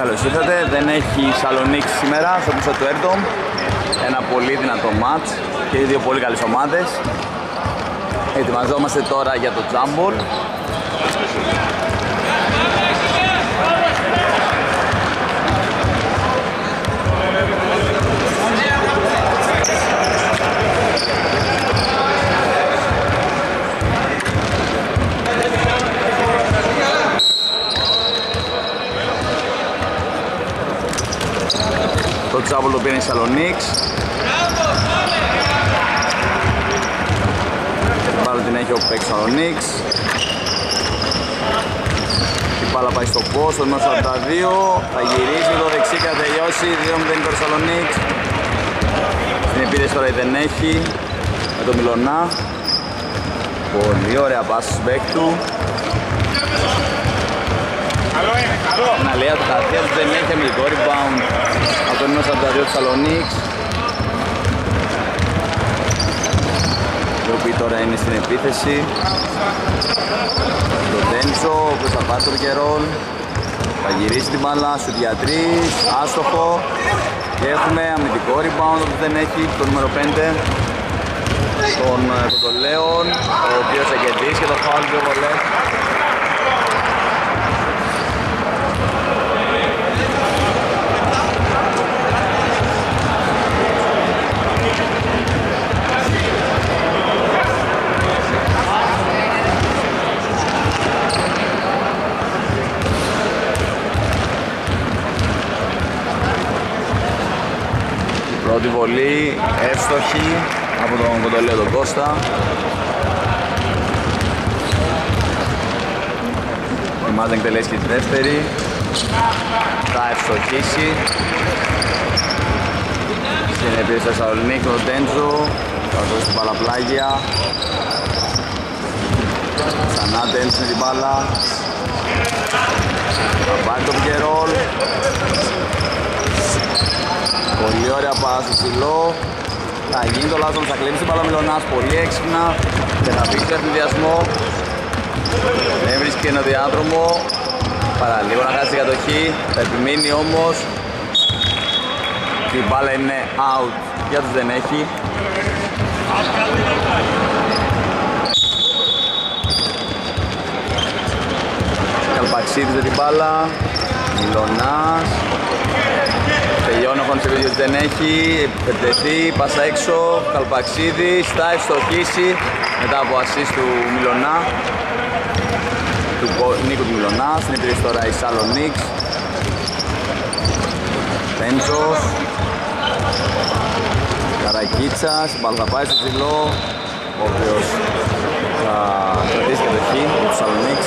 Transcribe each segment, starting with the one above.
Καλώς ήρθατε, δεν έχει Σαλονίκη σήμερα στο πίσω του Έρντομ. Ένα πολύ δυνατό μάτς και δύο πολύ καλές ομάδες. Ετοιμαζόμαστε τώρα για το τζάμπολ. Το τζάμπολ το πήρε η Σαλονίκης. Πάλι την έχει ο παίκτης Σαλονίκης. Η μπάλα πάει στο post, το νούμερο 42. Θα γυρίσει το δεξί και θα τελειώσει. 2-0 το Σαλονίκης. Στην επίθεση τώρα δεν έχει με τον Μιλωνά. Πολύ ωραία πάση στους παίκτες του. Ένα λέει του Κατίας δεν έχει αμυντικό rebound από το νούμερο 42 της Σαλονίκης. Οι οποίοι τώρα είναι στην επίθεση. Το Τέντσο, ο οποίος θα πάρει το ρικερόλ. Θα γυρίσει την μπάλα, σουτ για 3, άστοχο. Και έχουμε αμυντικό rebound που δεν έχει, το νούμερο 5. Τον Κοντολέον, ο οποίος θα κερδίσει και το φάουλ δύο βολές. Πρώτη βολή, εύστοχη από τον Κοντολέο τον Κώστα. Ετοιμάζει να εκτελέσει και τη δεύτερη. Θα ευστοχίσει. Στην επίθεση Θεσσαλονίκη τον Τέντζο. Θα δώσει την παλαπλάγια. Ξανά Τέντζο με την μπάλα. Θα πάρει το πικερόλ. Πολύ ωραία πάσα στο ψηλό. Θα γίνει το λάθος, θα κλέψει την μπάλα Μιλωνάς πολύ έξυπνα και θα μπει στο ευνηδιασμό. Δεν βρίσκει ένα διάδρομο. Παραλίγο να χάσει την κατοχή. Θα επιμείνει όμως. Η μπάλα είναι out για τους δεν έχει. Καλπαξίδης με την μπάλα. Μιλωνάς. Τελειώνει ο χρόνος επειδή δεν έχει, επιτεθεί, πάσα έξω, Καλπαξίδης, θα ευστοχίσει μετά από ασίστ του Μιλωνά, του Νίκου του Μιλωνά, στην επίθεση τώρα η Σαλονίκης. Πέντσος, Καρακίτσας, η μπάλα θα πάει στο ψηλό, ο οποίος θα κρατήσει κατοχή για τους Σαλονίκης.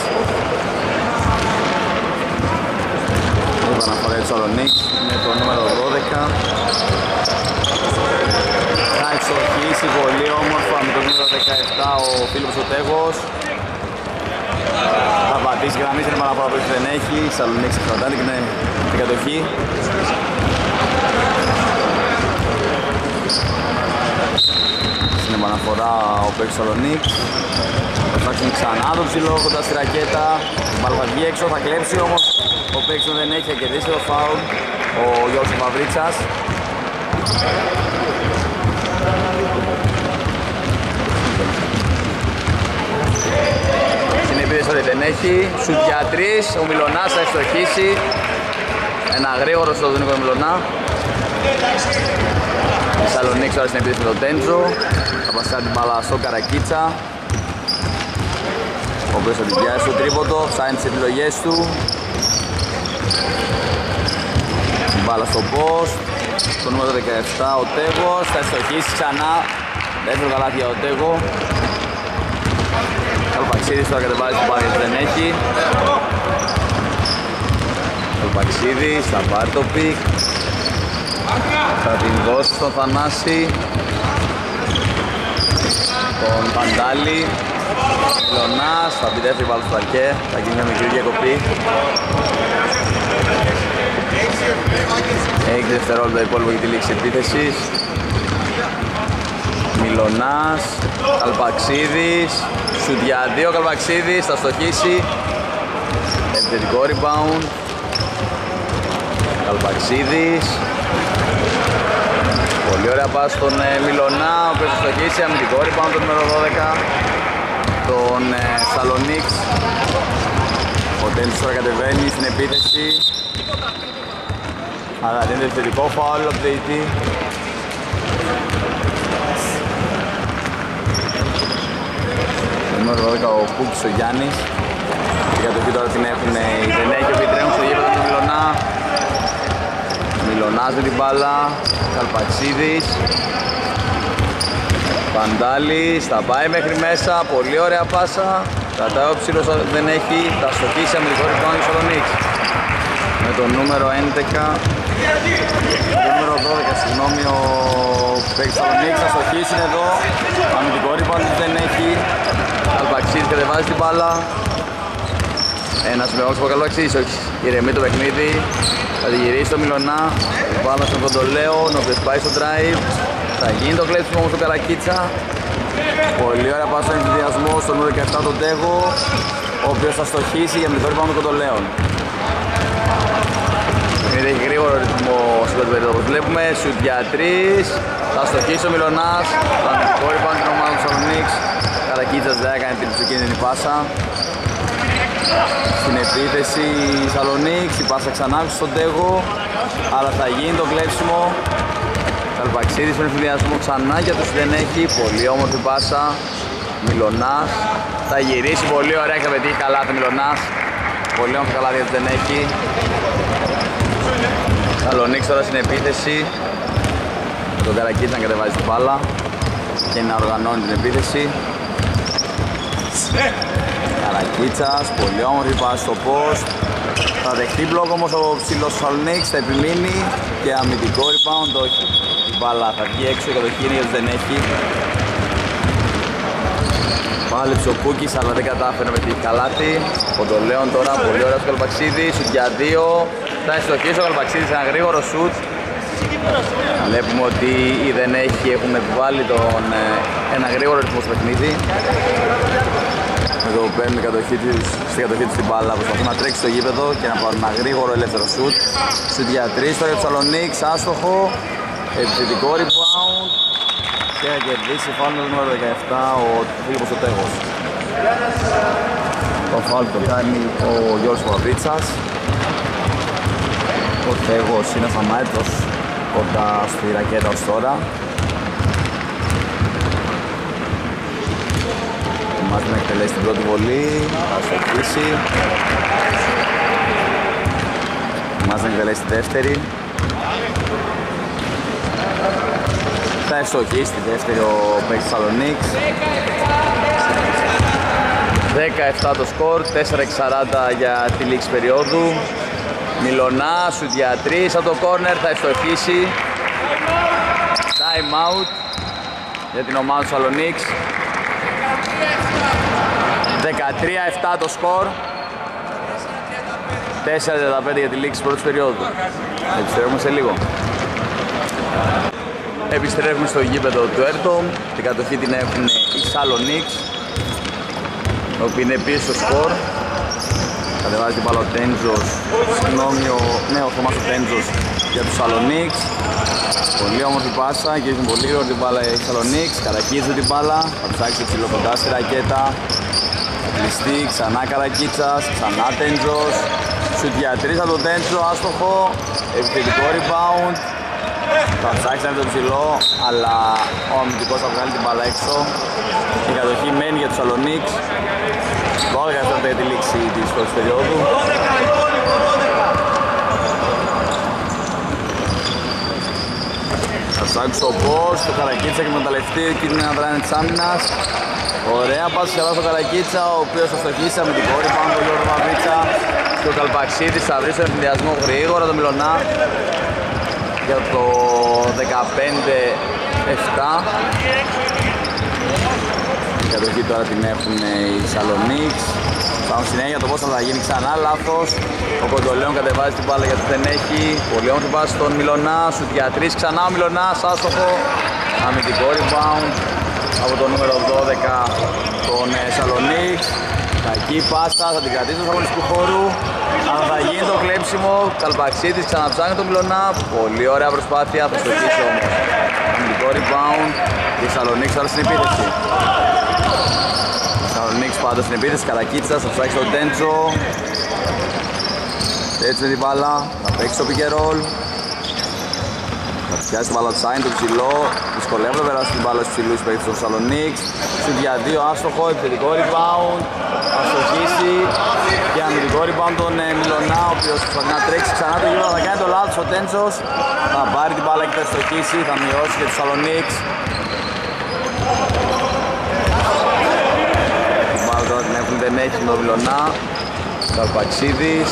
Η επαναφορά της Σαλονίκης με το νούμερο 12. Θα εξοχίσει πολύ όμορφα με το νούμερο 17 ο Φίλιππος ο Τέγος. Θα πατήσει γραμμή στην επαναφορά που δεν έχει. Η Σαλονίκης κρατάει την κατοχή. Στην επαναφορά ο παίκτης Σαλονίκης. Θα φτιάξουν ξανά το ψηλό κοντά στη ρακέτα. Η μπάλα θα βγει έξω, θα κλέψει όμως. Ο παίκτης δεν έχει κερδίσει το φάουλ, ο Γιώργος Παυρίτσας. Στην επίθεση ότι δεν έχει, σουτ για 3, ο Μιλωνάς θα ευστοχίσει. Ένα γρήγορο στο Νίκο Μιλωνά. Η Σαλονίκη τώρα στην επίθεση με τον Τέντζο. Θα πασχά την μπάλα στο Καρακίτσα, ο οποίος θα την πιάσει στο τρίποντο, ψάχνει τις επιλογές του. Μπάλα στο post, το νούμερο 17 ο Τέγος, θα ευστοχίσει ξανά, δεύτερο καλάθι για ο Τέγο. Καλπαξίδης τώρα κατεβάζει την μπάλα γιατί δεν έχει. Καλπαξίδης θα πάρει το πικ, θα την δώσει στον Θανάση, τον Παντάλη. Μιλωνάς, θα μπει δεύτερη μπάλα στο παρκέ, θα γίνει μια μικρή διακοπή. Έχει δευτερόλεπτα υπόλοιπο για τη λήξη επίθεσης. Μιλωνάς, Καλπαξίδης, σουτ για 2 Καλπαξίδης, θα στοχίσει. Επιθετικό rebound. Καλπαξίδης. Πολύ ωραία πάση στον Μιλωνά, ο οποίος θα στοχίσει αμυντικό rebound το νούμερο 12 τον Σαλονίξ. Ο Τέντσος τώρα κατεβαίνει στην επίθεση, αλλά δίνεται επιθετικό φάουλ από το διαιτητή. Το νούμερο 12 ο Κούκης ο Γιάννης. Η κατοχή τώρα την έχουν οι Δενέκοι, οι οποίοι τρέχουν στο γήπεδο του Μιλωνά. Μιλωνάς με την μπάλα, Καλπαξίδης. Παντάλης, θα πάει μέχρι μέσα, πολύ ωραία πάσα. Κρατάει ο ψήλος, δεν έχει, θα στοχίσει αμυντικό rebound ο Σαλονίξ. Με το νούμερο 11, το νούμερο 12, συγγνώμη, ο παίκτης Σαλονίξ θα στοχίσουν εδώ. Αμυντικό rebound δεν έχει. Καλπαξίδης κατεβάζει την μπάλα. Ένας μεγάλος από Καλπαξίδης, όχι, ηρεμεί το παιχνίδι. Θα τη γυρίσει το Μιλωνά, η μπάλα στον Κοντολέο, ο οποίος πάει στο drive. Θα γίνει το κλέψιμο όμως στον Καρακίτσα. Πολύ ωραία πάσα στον ενθουσιασμό στο νούμερο 17 τον Τέγο, ο οποίος θα στοχίσει για μυθό rebound των Κοντολέων. Έχει γρήγορο ρυθμό στο πρώτο περίοδο όπως βλέπουμε, σουτ για 3, θα στοχίσει ο Μιλωνάς, θα μυθό rebound την ομάδα του Σαλονίξ. Καρακίτσας δεν έκανε την ψοκίνδυνη πάσα. Στην επίθεση η Σαλονίξ, η πάσα ξανά στον Τέγο, αλλά θα γίνει το κλέψιμο. Καλπαξίδης με ενθουσιασμό ξανά για τους δεν έχει, πολύ όμορφη πάσα. Μιλωνάς θα γυρίσει πολύ ωραία και θα πετύχει καλά το Μιλωνάς. Πολύ όμορφη καλά για τους δεν έχει. Σαλονίξ τώρα στην επίθεση. Τον Καρακίτσα να κατεβάζει την μπάλα και να οργανώνει την επίθεση. Καρακίτσας, πολύ όμορφη πάση στο post. Θα δεχτεί μπλοκ όμως ο ψηλός Σαλονίξ, θα επιμείνει και αμυντικό rebound, όχι. Η μπάλα θα βγει έξω και το χείρι γιατί δεν έχει. Πάλεψε ο Κούκης αλλά δεν κατάφερε με τη καλάτη. Κοντολέον τώρα, πολύ ωραία στο Καλπαξίδη, σουτ για 2. Θα εστοχίσει ο Καλπαξίδης ένα γρήγορο σουτ. Βλέπουμε ότι οι δεν έχει έχουν επιβάλει ένα γρήγορο ρυθμό στο παιχνίδι. Εδώ παίρνουν στην κατοχή τους την μπάλα, προσπαθούν να τρέξει στο γήπεδο και να πάρουν ένα γρήγορο ελεύθερο σουτ. Σουτ για 3 τώρα για το Σαλονίξ, άστοχο, επιθετικό rebound και θα κερδίσει φάουλ με το νούμερο 17 ο Φίλιππος ο Τέγος. Το φάουλ το κάνει ο Γιώργος Παπαβίτσας. Ο Τέγος είναι σταμάτητος κοντά στη ρακέτα ως τώρα. Μάθει να εκτελέσει την πρώτη βολή, θα στοχίσει. Μάθει να εκτελέσει τη δεύτερη. Θα εστοχίσει τη δεύτερη ο παίκτης Σαλονίξ. 17 το σκορ, 4:40 για τη λήξη περίοδου. Μιλωνά, σουτ για 3 από το κόρνερ, θα εστοχίσει. Time out για την ομάδα του Σαλονίξ. 13-7 το σκορ, 4:35 για τη λήξη πρώτης περίοδου. Επιστρέφουμε σε λίγο. Επιστρέφουμε στο γήπεδο του Έρτο. Την κατοχή την έχουν οι Σαλονίξ, ο οποίος είναι πίσω στο σκορ. Κατεβάζει την μπάλα ο Τέντζος, ο Θωμάς ο Τέντζος για τους Σαλονίξ. Πολύ όμορφη πάσα, γυρίζουν πολύ γρήγορα την μπάλα οι Σαλονίξ. Καρακίτσας την μπάλα, θα ψάξει ψηλό κοντά στη ρακέτα. Κλειστή, ξανά Καρακίτσας, ξανά Τέντζος. Σουτ για 3 από τον Τέντζο, άστοχο, επιθετικό rebound. Θα ψάξει να είναι το ψηλό, αλλά ο αμυντικός θα βγάλει την μπάλα έξω. Η κατοχή μένει για τους Σαλονίξ. 12 για τη λήξη της πρώτης περίοδου. Θα ψάξει το post, το Καρακίτσα και μεταλλευτεί και την αδράνη της άμυνας. Ωραία πάση καλά στο Καρακίτσα, ο οποίος θα στοχίσει με την κόρη πάνω από τον Γιώργο Μαβίτσα. Και ο Καλπαξίδης θα βρει στον ευθυνδιασμό γρήγορα το Μιλωνά για το 15-7. Η κατοχή τώρα την έχουν οι Σαλονίξ. Πάμε συνέχεια το πώς θα γίνει ξανά λάθος. Ο Κοντολέον κατεβάζει την μπάλα γιατί δεν έχει. Πολύ όμορφη πάση στον Μιλωνά, σουτ για 3, ξανά ο Μιλωνάς, άστοχο. Αμυντικό rebound από το νούμερο 12 των Σαλονίξ. Θα Κακή πάσα, θα την κρατήσει στο αγωνιστικού χώρου. Αλλά θα γίνει το κλέψιμο. Καλπαξίδης ξαναψάχνει τον Μιλωνά. Πολύ ωραία προσπάθεια, θα στοχίσει όμως. Αμυντικό rebound και η Σαλονίκης τώρα στην επίθεση. Η Σαλονίκης πάντα στην επίθεση. Καρακίτσας θα ψάξει τον Τέντζο. Έτσι με την μπάλα, θα παίξει το pick and roll. Θα πιάσει την μπάλα του Σάιν, το ψηλό. Δυσκολεύεται να περάσει την μπάλα στους ψηλούς παίκτες του Σαλονίκς. Στην για 2 άστοχο, επιθετικό rebound. Θα στοχίσει και αμυντικό rebound τον Μιλωνά, ο οποίος θα να τρέξει ξανά το γύρο. Θα κάνει το λάθος ο Τέντσος. Θα πάρει την μπάλα και θα στοχίσει, θα μειώσει και τους Σαλονίκς. Την μπάλα τώρα την έχουν, δεν έχει τον Μιλωνά. Καλπαξίδης.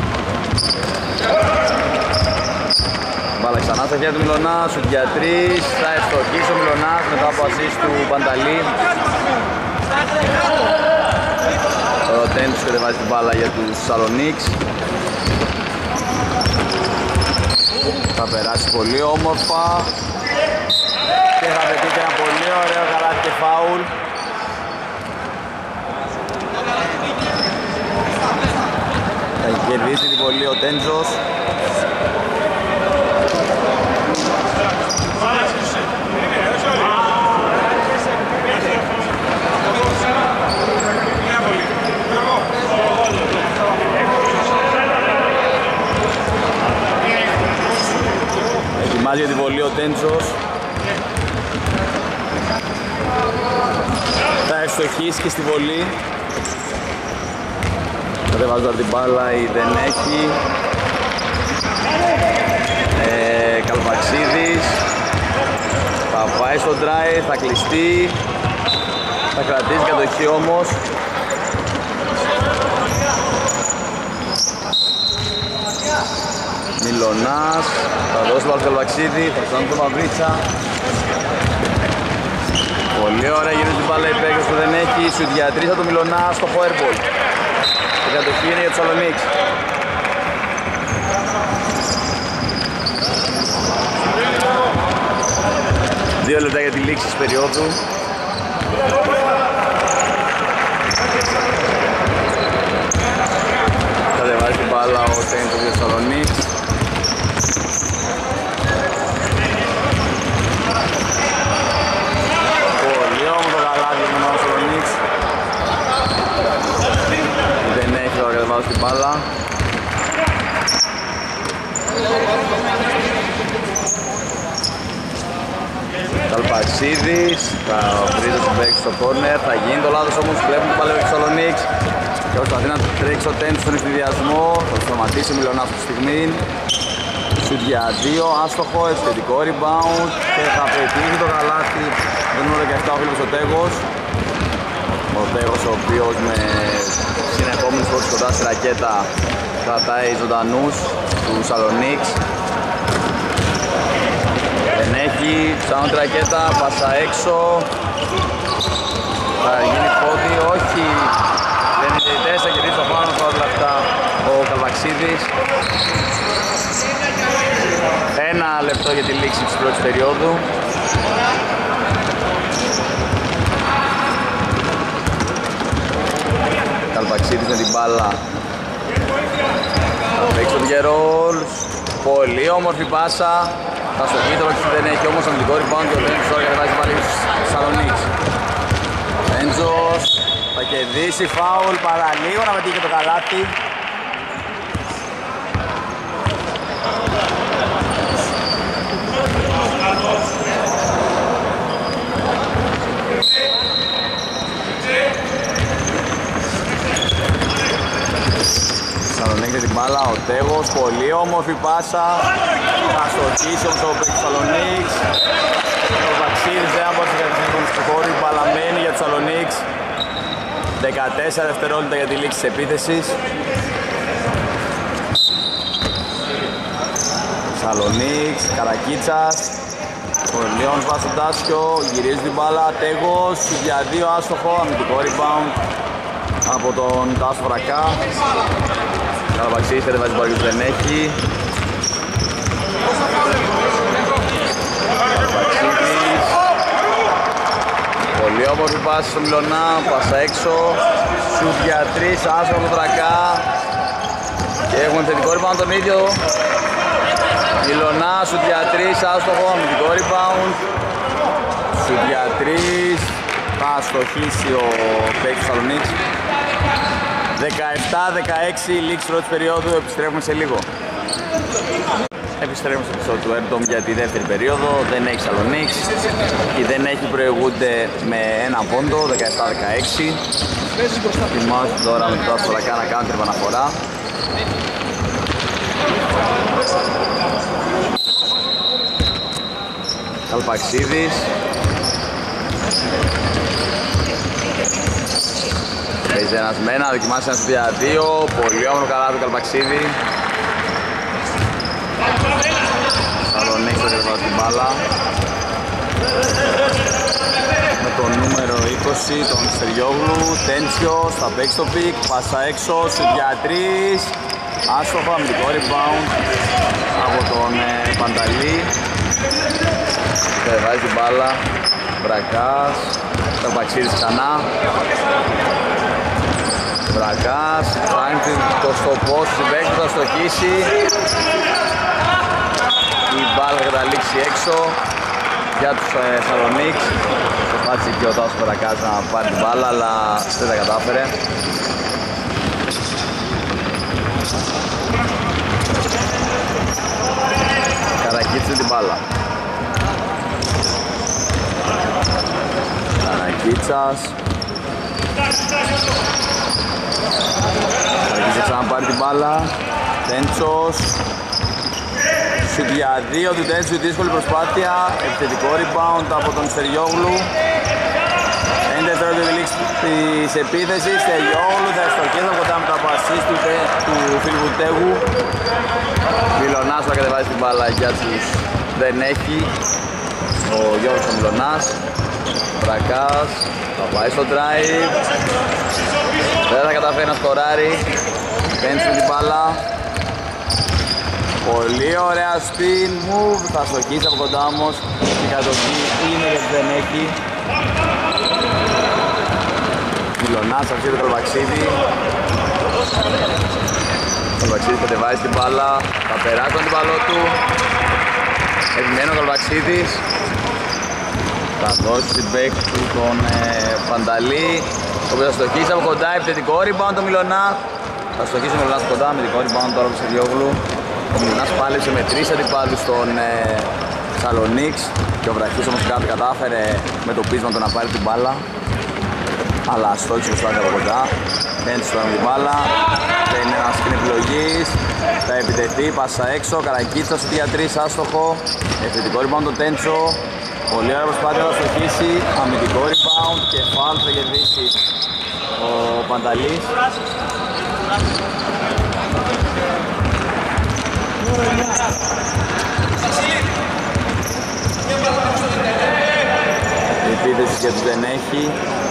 Μπάλα ξανά στα χέρια του Μιλωνά, σουτ για 3, θα ευστοχίσει ο Μιλωνάς μετά από ασίστ του Πανταλή. Ο Τέντους κατεβάζει την μπάλα για τους Σαλονίκς. Θα περάσει πολύ όμορφα και θα πετύχει ένα πολύ ωραίο καλάθι και φάουλ. Θα κερδίσει την βολή ο Τέντζος. Ετοιμάζει για τη βολή ο Τέντσος. Θα ευστοχίσει και στη βολή. Κατεβάζει τώρα την μπάλα ή δεν έχει. Καλπαξίδης. Θα πάει στο drive, θα κλειστεί. Θα κρατήσει κατοχή όμως. Μιλωνάς, θα δώσει το Καλπαξίδη, θα φτάνει το Μαυρίτσα. Πολύ ωραία γύρω την μπάλα η παίκτης που δεν έχει. Σουτ για 3 το Μιλωνά στο airball. Η κατοχή είναι για τους Σαλονίκς. Δύο λεπτά για τη λήξη της περίοδου. Κατεβάζει την μπάλα ο Τέντος για τους Σαλονίκς. Πολύ όμορφο καλάθι για τον Σαλονίκς. Δεν έχει τώρα κατεβάζει την μπάλα. Καλπαξίδης, θα βρει το παίξει στο corner, θα γίνει το λάθος όμως, βλέπουμε πάλι ο Σαλονίκς και προσπαθεί να τρέξει ο Τέντος στον εκδιδιασμό, θα σταματήσει ο Μιλωνάς στη στιγμή. Σουτ για 2, άστοχο, επιθετικό rebound και θα πετύχει το καλάθι. Δεν είναι 17 ο Φίλιππος ο Τέγος. Ο Τέγος ο οποίος με συνεχόμενες φορές κοντά στη ρακέτα κρατάει ζωντανούς του Σαλονίκς. Δεν έχει, ψάχνω τη ρακέτα, πάσα έξω. Θα γίνει πόδι, όχι. Δεν είναι διαιτητές, θα κερδίσει το πάνω από όλα αυτά ο Καλπαξίδης. 1 λεπτό για τη λήξη της πρώτης περίοδου. Καλπαξίδης με την μπάλα. Θα παίξει το pick-and-roll. Πολύ όμορφη πάσα. Θα στο κοίτο, δεν έχει όμως αμυντικό rebound και ο Τέντζος τώρα κατεβάζει πάλι στους Σαλονίκς. Τέντζος θα κερδίσει φάουλ, παραλίγο να πετύχει το καλάθι. Σαλονίκη την μπάλα, ο Τέγος, πολύ όμορφη πάσα. Θα στοχίσει όμως ο παίκτης Σαλονίκς. Ο Βαξίδης δεν μπορούσε να κατευθυνθεί στο χώρο, μπαλαμένη για τους Σαλονίκς. 14 δευτερόλεπτα για τη λήξη της επίθεσης. Σαλονίκς, Καρακίτσας. Ο Λιόν πάει στο Τάσιο, γυρίζει την μπάλα, Τέγος για 2 άστοχο, αμυντικό rebound από τον Τάσο Βρακά. Καλαπαξίδης κατεβάζει την μπάλα και δεν έχει. Καλαπαξίδης. Πολύ όμορφη πάση στο Μιλωνά, πάσα έξω. Σουτ για 3, άσο από το Βρακά. Και έχουμε θετικό rebound τον ίδιο. Μιλωνά, σουτ για 3, άστοχο, αμυντικό rebound. Σουτ για 3, θα στοχίσει ο παίκτης του Θεσσαλονίκης. 17-16, λήξη πρώτης περίοδου, επιστρέφουμε σε λίγο. Επιστρέφουμε στο επεισόδιο του Air Dome για τη δεύτερη περίοδο. Δεν έχει Θεσσαλονίκης και δεν έχει, προηγούνται με ένα πόντο, 17-16. Ετοιμάζονται τώρα με το Αστορακά να κάνουν την επαναφορά. Καλπαξίδης. Παίζει ένας με ένα, δοκιμάσει ένας για 2. Πολύ όμορφο καλά του Καλπαξίδη. Θεσσαλονίκης θα κατεβάσει την μπάλα. Με το νούμερο 20, τον Στεριόγλου. Τέντσιος, θα παίξει το πικ. Πάσα έξω, σουτ για 3. Άστοχο, αμυντικό rebound από τον Πανταλή. Κατεβάζει την μπάλα. Βρακάς. Καλπαξίδης ξανά. Βρακάς. Φτάνει το στοπό του συμπαίκτου, θα στοχίσει. Η μπάλα θα καταλήξει έξω για τους Θεσσαλονίκης. Προσπάθησε και ο Τάσος Βρακάς να πάρει την μπάλα, αλλά δεν τα κατάφερε. Καρακίτσας την μπάλα. Καρακίτσας. Καρακίτσας ξαναπάρει την μπάλα. Τέντσος. Σουτ για 2 του Τέντσου, δύσκολη προσπάθεια. Επιθετικό rebound από τον Στεριόγλου. 5 δευτερόλεπτα τη λήξη της επίθεσης. Στεριόγλου θα εστοχίσει από κοντά με τα πασίς του Φίλιππου Τέγου. Μιλωνάς θα κατεβάζει την μπάλα για τους δεν έχει. Ο Γιώργος ο Μιλωνάς. Βρακάς θα πάει στο drive. Δεν θα καταφέρει να σκοράρει. Πέντε την μπάλα. Πολύ ωραία spin move. Θα στοχίσει από κοντά όμως. Η κατοχή είναι γιατί δεν έχει. Μιλωνάς αρχίζει το Καλπαξίδη. Ο Καλπαξίδης κατεβάζει την μπάλα. Θα περάσει τον μπαλό του. Επιμένει ο Καλπαξίδης. Θα δώσει την back του τον Πανταλή. Ο οποίος θα στοχίσει από κοντά. Επιθετικό rebound το Μιλωνά. Θα στοχίσει ο Μιλωνάς από κοντά. Αμυντικό rebound τώρα από το Στεριόγλου. Ο Μιλωνάς πάλεψε με 3 αντιπάλους στον Θεσσαλονίκης. Και ο Βραχής όμως κάτι κατάφερε με το πείσμα του να πάρει την μπάλα. Αλλά στόχισε μπροστά από κοντά. Πέντησε τώρα με την μπάλα. Δεν είναι ένας σκηνή επιλογής. Θα επιτεθεί, πάσα έξω. Καρακίτσα στο 3-3, άστοχο. Επιθετικό rebound το Τέντσο. Πολύ ωραία προσπάθεια θα στοχίσει. Αμυντικό rebound και φάουλ θα κερδίσει ο Πανταλής. Η επίθεση και τους δεν έχει.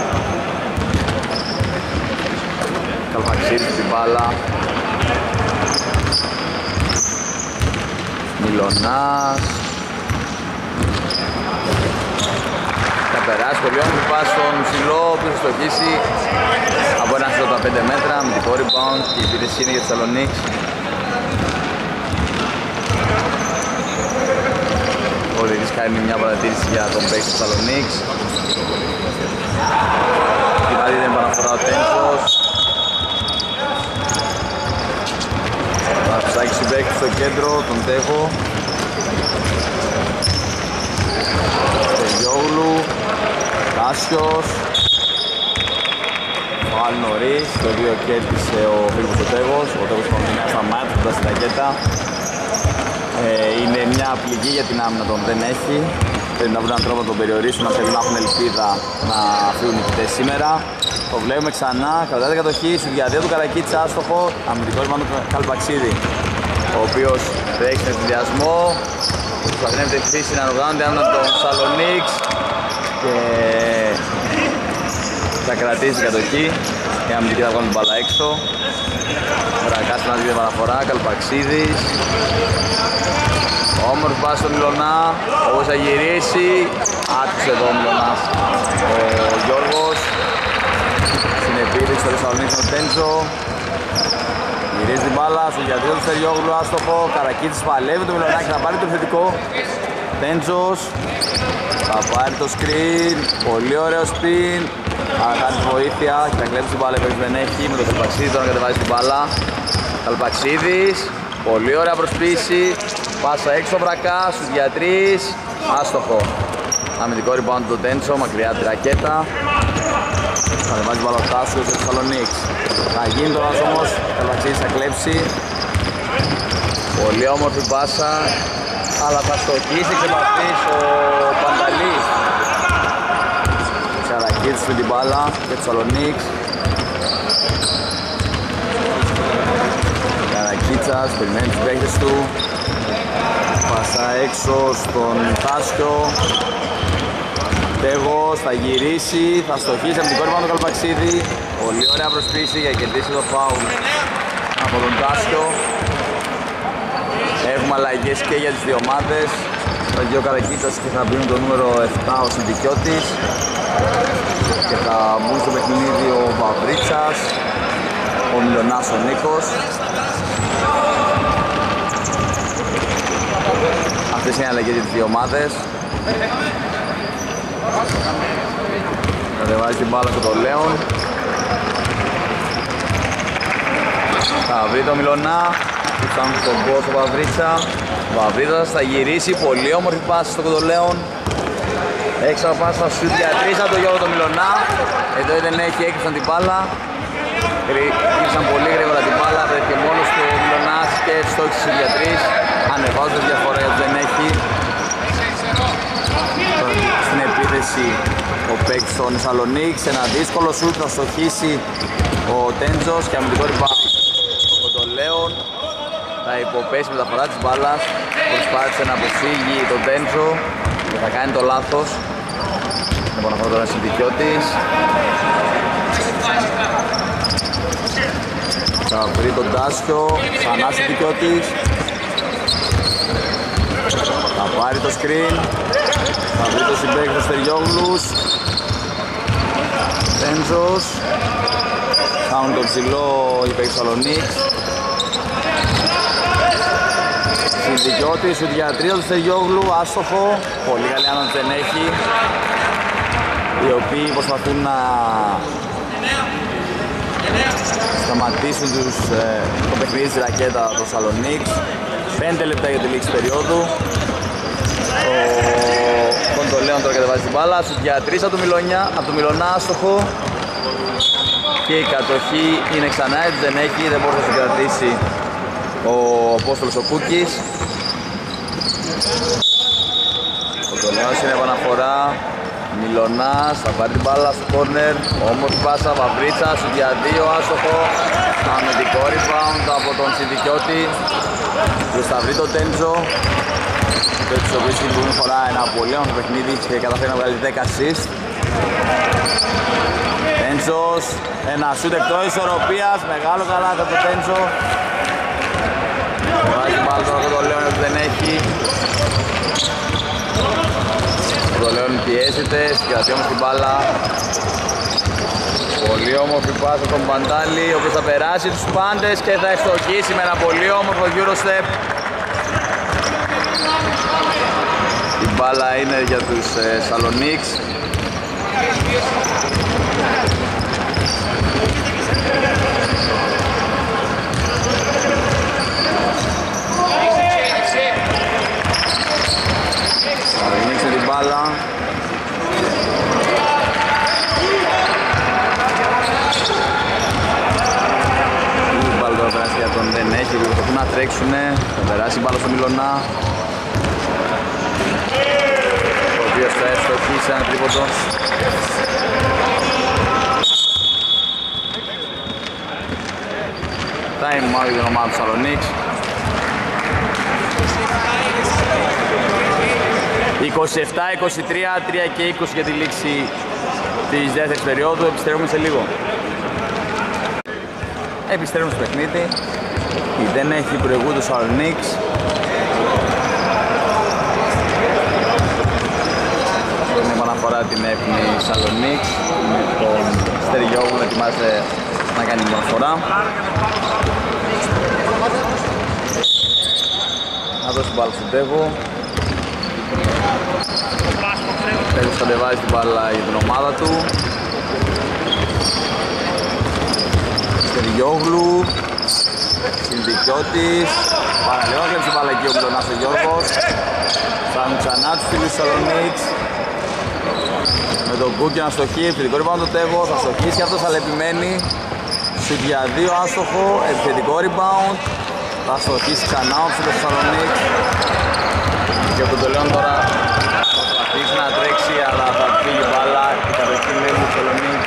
Καλπαξίδης την μπάλα. Μιλωνάς. Θα περάσει πολύ όμορφη πάση στον ψηλό, ο οποίος θα στοχίσει από ένα 45 μέτρα με την rebound και η επίθεση είναι για τη Θεσσαλονίκη. Ο Λυρής κάνει μια παρατήρηση για τον παίκτη της Θεσσαλονίκης. Κοιτάζει την επαναφορά ο Τέντσος. Θα ψάξει συμπαίκτης στο κέντρο, τον Τέχο. Στεριόγλου. Κάσιος. Φάουλ νωρίς, το 2 κέρδισε ο Φίλιππος ο Τέχος. Ο Τέχος κοντινά στα μάτια, κοντά στην τακέτα. Είναι μια πληγή για την άμυνα τον δεν έχει. Πρέπει να βρουν έναν τρόπο να τον περιορίσουν, να θέλουν να έχουν ελπίδα να φύγουν νικητές σήμερα. Το βλέπουμε ξανά, κρατάει την κατοχή, σου για 2 του Καρακίτσα, άστοχο. Αμυντικός μάλλον του Καλπαξίδη, ο οποίος τρέχει στον συνδυασμό. Προσπαθεί να επιτευχθεί να οργάνονται άμυνα τον Θεσσαλονίκης και θα κρατήσει την κατοχή. Η αμυντική θα βγάλουν την μπάλα έξω. Βρακάς να δει την παραφορά, Καλπαξίδης. Όμορφη πάση στον Μιλωνά, όπως θα γυρίσει. Άκουσε εδώ ο Μιλωνάς. Ο Γιώργος. Στην επίδειξη στο Θεσσαλονίκη στον Τέντζο. Γυρίζει την μπάλα στο διαδρίο του Στεριόγλου, άστοχο. Καρακίτσης παλεύει το Μιλονάκι, θα πάρει το επιθετικό. Τέντζος θα πάρει το screen, πολύ ωραίο spin. Θα κάνει βοήθεια και θα κλέψει την μπάλα που δεν έχει με τον Καλπαξίδη, τώρα κατεβάζει την μπάλα. Καλπαξίδης, πολύ ωραία προσπίση. Πάσα έξω βρακά, στους για 3, άστοχο. Αμυντικό rebound του Τέντσο, μακριά τη ρακέτα. Θα ανεβάζει μπάλα ο Τάσιος στο Θεσσαλονίκης. Θα γίνει το λάθος όμως, Καλπαξίδης θα κλέψει. Πολύ όμορφη πάσα, αλλά θα στοχίσει και βαθύς ο Πανταλής. Καρακίτσης με την μπάλα για το Θεσσαλονίκης. Καρακίτσας, περιμένει τους παίκτες του. Πάσα έξω στον Τάσιο. Τέγος θα γυρίσει, θα στοχίσει από την κόρυφα του Καλπαξίδη. Πολύ ωραία προσπίση για να κερδίσει το φάουλ από τον Τάσιο. Έχουμε αλλαγές και για τις δύο ομάδες. Θα βγει ο Καρακίτσας και θα μπει το νούμερο 7 ο Συνδικιώτης. Και θα μπουν στο παιχνίδι ο Βαβρίτσας, ο Μιλονάς ο Νίκος. Αυτές είναι οι αλλαγές για τις δύο ομάδες. Κατεβάζει την μπάλα στο το Λέον. Θα βρει το Μιλονά. Φτάνουν στον κόσμο Βαβρίτσα. Βαβρίτσας θα γυρίσει, πολύ όμορφη πάση στο Κοντολέον. Έξω πάσα σουτ για 3 από τον Γιώργο το Μιλονά. Εδώ δεν έχει, έκλεισαν την μπάλα. Έκλεισαν πολύ γρήγορα την μπάλα, βρέθηκε μόνος του ο Μιλονάς και στόχισε σουτ για 3. Ανεβάζοντας διαφορά γιατί δεν έχει. Στην επίθεση ο παίκτης των Θεσσαλονίκης, ένα δύσκολο σουτ, θα στοχίσει ο Τέντζος και αμυντικό rebound ο Κοντολέον. Θα υποπέσει μεταφορά της μπάλας, προσπάθησε να αποφύγει τον Τέντζο και θα κάνει το λάθος. Λοιπόν, αυτό τώρα είναι Συνδικιώτης. Θα βρει τον Τάσιο, ξανά Συνδικιώτης. Θα πάρει το screen, θα βρει το συμπέκτη του Στεριόγλους. Τέντζος. Κάνουν το ψηλό οι παίκτες Θεσσαλονίκης. Συνδικιώτης, σουτ για 3 του Στεριόγλου, άστοχο. Πολύ καλή άμυνα δεν έχει. Οι οποίοι προσπαθούν να σταματήσουν το παιχνίδι στη ρακέτα του Θεσσαλονίκης. 5 λεπτά για τη λήξη περίοδου. Ο Κοντολέον τώρα κατεβάζει την μπάλα, σουτ για 3 από το Μιλονά, άστοχο. Και η κατοχή είναι ξανά, έτσι δεν έχει, δεν μπορεί να το κρατήσει ο Απόστολος ο Κούκης. Ο Κοντολέονς είναι επαναφορά. Μιλονάς θα πάρει την μπάλα στο κόρνερ. Όμορφη πάσα, Βαβρίτσα, σουτ για 2, άστοχο. Αμυντικό rebound από τον Συνδικιώτη. Ποιος θα βρει τον Τέντζο. Το οποίος την προηγούμενη φορά ένα πολύ όμορφο παιχνίδι και καταφέρει να βγάλει 10 assist. Τέντζος, ένα σουτ εκτός ισορροπίας, μεγάλο καλάθι από τον Τέντζο. Βάζει την μπάλα τώρα το Λέον ότι δεν έχει. Το Λέον πιέζεται, συγκρατεί όμως την μπάλα. Πολύ όμορφη πάσα στον Παντάλη, ο οποίος θα περάσει τους πάντες και θα ευστοχίσει με ένα πολύ όμορφο Eurostep. Η μπάλα είναι για τους Θεσσαλονίκης. Θα ανοίξει την μπάλα. Η μπάλα τώρα περάσει για τον δεν έχει, προσπαθούν να τρέξουνε. Θα περάσει η μπάλα στο Μιλονά. Ο οποίος θα ευστοχίσει ένα τρίποντο. Time out για την ομάδα του Θεσσαλονίκης. 27-23, 3 και 20 για τη λήξη της δεύτερης περίοδου. Επιστρέφουμε σε λίγο. Επιστρέφουμε στο παιχνίδι. Δεν έχει προηγούμενο του Θεσσαλονίκης. Την επαναφορά την έφυγε η Θεσσαλονίκης με τον Στεριόγλου ετοιμάζεται να κάνει μια φορά. Να δώσει την μπάλα στον Τέγο. Τέγος κατεβάζει την μπάλα για την ομάδα του. Στεριόγλου, Συνδικιώτης, παραλίγο κλέψει την μπάλα εκεί ο Μιλωνάς ο Γιώργος. Φτάνουν ξανά τους φίλους της Σαλονίκης. Με τον Κούκκι να στοχεί, επιθετικό rebound το Τέγο, θα στοχίσει αυτός αλλά επιμένει. Σουτ για 2 άστοχο, επιθετικό rebound. Θα στοχίσει ξανά ο φίλος της Σαλονίκης. Και ο Κοντολέων τώρα θα προσπαθήσει να τρέξει αλλά θα φύγει μπάλα και κατοχή λέει του Σαλονίκης.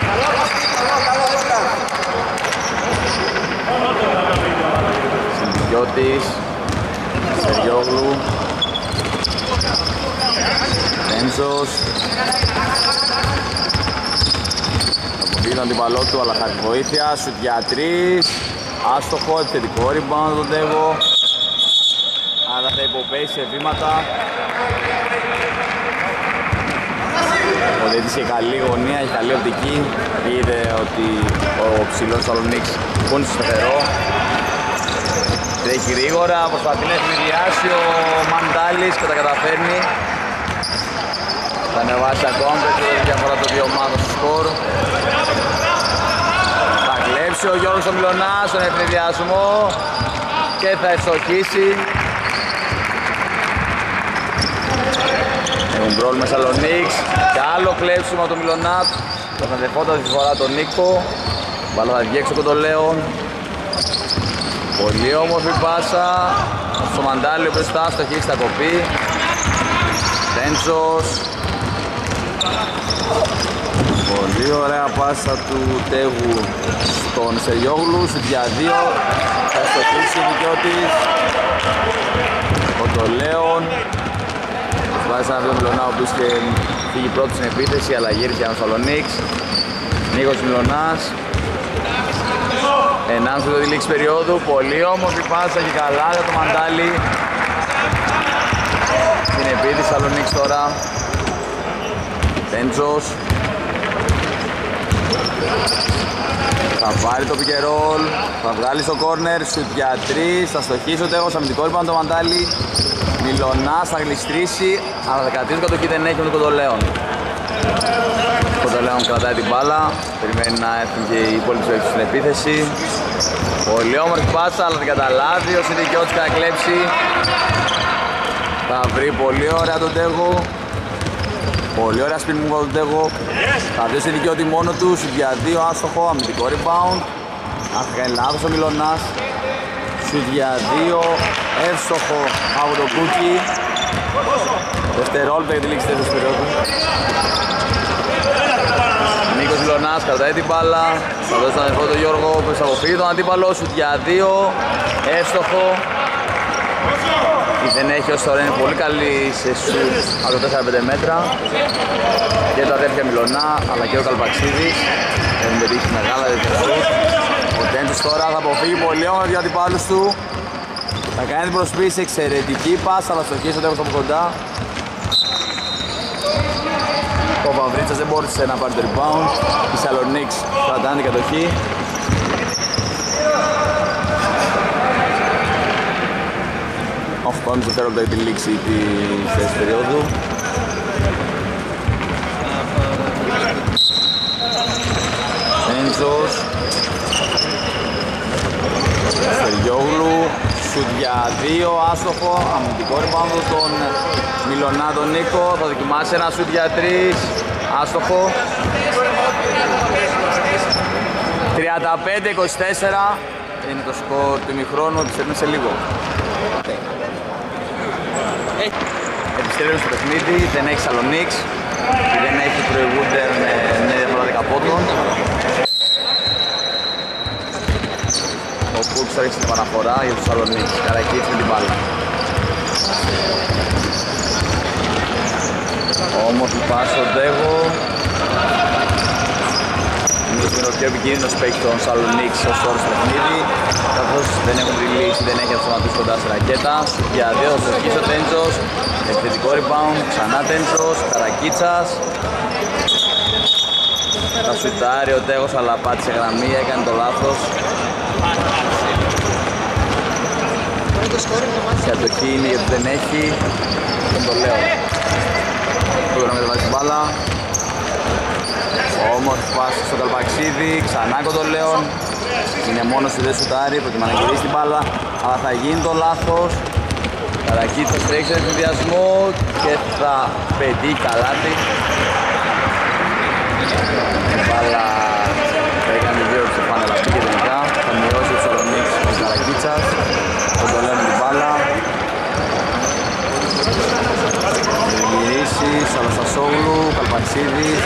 Συνδικιώτης, Στεριόγλου, Τένσος. Αποφύγει τον αντιπαλό του αλλά χάρη βοήθεια. Σουτ για 3, άστοχο, επιθετικό rebound τον Τέγο. Αλλά θα υποπέσει σε βήματα. Ο Δέτης είχε καλή γωνία, είχε καλή οπτική. Είδε ότι ο ψηλός Σαλονίκης πόνει στο σταθερό. Τρέχει γρήγορα, προσπαθεί να ευνηδιάσει ο Μαντάλης και τα καταφέρνει. Θα ανεβάσει ακόμα περισσότερη διαφορά των δύο ομάδων στο σκορ. Θα κλέψει ο Γιώργος ο Μιλωνάς στον ευνηδιασμό και θα ευστοχίσει. Έχουν πρόβλημα Σαλονίκης και άλλο κλέψιμο από τον Μιλωνάτ. Θα δεχόταν τη φορά τον Νίκο. Μπάλα θα βγει έξω Κοντολέων. Πολύ όμορφη πάσα στο Μαντάλι ο μπροστά, στοχίσει στα κοπή. Τέντσος. Πολύ ωραία πάσα του Τέγου στον Στεριόγλου. Σουτ για 2. Θα στοχίσει ο Δικιώτης. Κοντολέων. Βάζει έναν Μιλωνά ο οποίος είχε φύγει πρώτη στην επίθεση αλλά γύρισε ο Σαλονίκης. Νίκος Μιλωνάς. 1,5 λεπτό τη λήξη περίοδου. Πολύ όμορφη πάσα και καλά για το Μαντάλι. Στην επίθεση Σαλονίκης τώρα. Τέντσος. Θα πάρει το pick and roll. Θα βγάλει στο corner. Σουτ για 3. Θα στοχίσει ο Τέγος. Αμυντικό rebound το Μαντάλι. Μιλωνάς θα γλιστρήσει, αλλά θα κρατήσει κατοχή δεν έχει με τον Κοντολέων. Ο Κοντολέων κρατάει την μπάλα, περιμένει να έρθουν και οι υπόλοιποι παίκτες στην επίθεση. Πολύ όμορφη πάσα, αλλά την καταλάβει, ο Συνδικιώτης θα κλέψει. Θα βρει πολύ ωραία τον Τέγο. Πολύ ωραία spin move από τον Τέγο. Θα δει ο Συνδικιώτη μόνο του, για 2 άστοχο, αμυντικό rebound. Αν θα κάνει λάθος ο Μιλωνάς. Σουτ για 2, εύστοχο από τον Κούκκι. Δευτερόλεπτα για τη λήξη της περίοδου. Νίκος Μιλωνάς κρατάει την μπάλα. Θα δώσει τον αδερφό του Γιώργο που θα αποφύγει τον αντίπαλο. Σουτ για 2, εύστοχο. Δεν έχει ως τώρα, είναι πολύ καλή σε σουτ από το 4-5 μέτρα. Και τα αδέρφια Μιλωνά αλλά και ο Καλπαξίδης έχουν πετύχει μεγάλα τέτοια σουτ. Ο Τέντσος τώρα θα αποφύγει πολύ όμορφα για αντιπάλους του. Θα κάνει την προσποίηση, εξαιρετική πάσα, αλλά στοχίσει ο Τέγος από κοντά. Ο Βαβρίτσας δεν μπόρεσε να πάρει το rebound. Η Σαλονίκης κρατάνε την κατοχή. Όχι, πάμε στο δευτερόλεπτο για τη λήξη της περίοδου. Τέντσος. Στεριόγλου, σουτ για 2, άστοχο, αμυντικό rebound τον Μιλωνά τον Νίκο, θα δοκιμάσει ένα σουτ για 3, άστοχο. 35-24 είναι το σκορ του ημιχρόνου, επιστρέφουμε σε λίγο. Επιστρέφουμε στο παιχνίδι, δεν έχει Σαλονίκης, δεν έχει προηγούνται με μια διαφορά 10 πόντων. Ο Κούκς θα ρίξει την παραφορά για τους Σαλονίκης, Καρακίτς με την μπάλα. Όμορφη πάση στον Τέγο. Νομίζω είναι ο πιο επικίνδυνος παίκτης των Σαλονίκης ως τώρα στο παιχνίδι, καθώς δεν έχουν ριλίσει, δεν έχει αυτοματίσει κοντά στη ρακέτα. Για 2 θα στοχίσει ο Τέντσος, επιθετικό rebound, ξανά Τέντσος, Καρακίτσας. Θα σουτάρει ο Τέγος αλλά πάτησε γραμμή, έκανε το λάθος. Κατοχή είναι γιατί δεν έχει. Δεν το λέω. Τώρα να μεταβάζει την μπάλα. Όμως πάση στο Καλπαξίδη, ξανά Κοντολέον. Είναι μόνος του, δεν σουτάρει, προτιμά να γυρίσει την μπάλα, αλλά θα γίνει το λάθος. Καρακίτσας τρέχει σε συνδυασμό και θα πετύχει καλάτι. Η μπάλα θα έκανε δύο της επάνελα και τελικά. Θα μειώσει ο Θεσσαλονίκης ο Καρακίτσας. Κοντολέον με την μπάλα. Γυρίσει, Σαλαστασόγλου, Καλπαξίδης.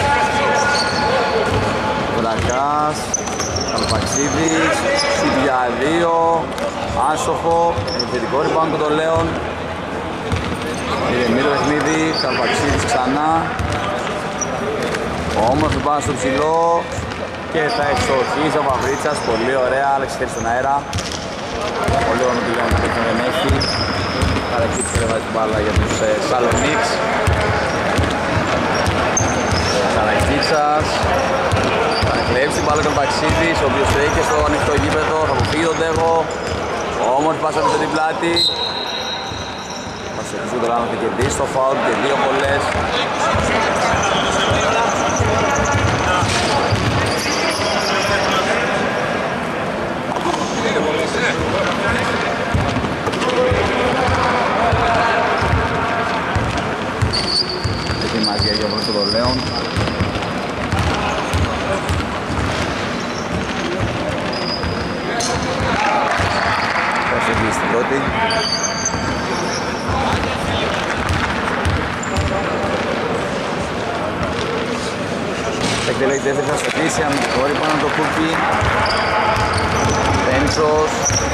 Βρακάς, Καλπαξίδης, για 2, άστοχο, επιθετικό rebound των Λέων. Ηρεμεί το παιχνίδι, Καλπαξίδης ξανά. Όμορφη πάνε στο ψηλό και θα εξοχίσει ο Παυρίτσας, πολύ ωραία, άλλαξε χέρι στον αέρα. Πολύ ωραία πλέον που δεν έχει. Καρακίτσας θα βάζει την μπάλα για τους Σαλονίξ. Καρακίτσας. Θα κλέψει την μπάλα τον Παξίδης, ο οποίος τρέχει στο ανοιχτό γήπεδο, θα αποφύγει τον Τέγο. Όμως πάσα πίσω την πλάτη. Θα σε πίσω τώρα να κερδίσει το φάουλ και 2 βολές. Ετοιμάζει για πρώτο το Λέον. Προσεγγίσει στην πρώτη. Θα εκτελέξει δεύτερη, θα στοχίσει, αμυντικό πάνω το κούκι. Πέντσος.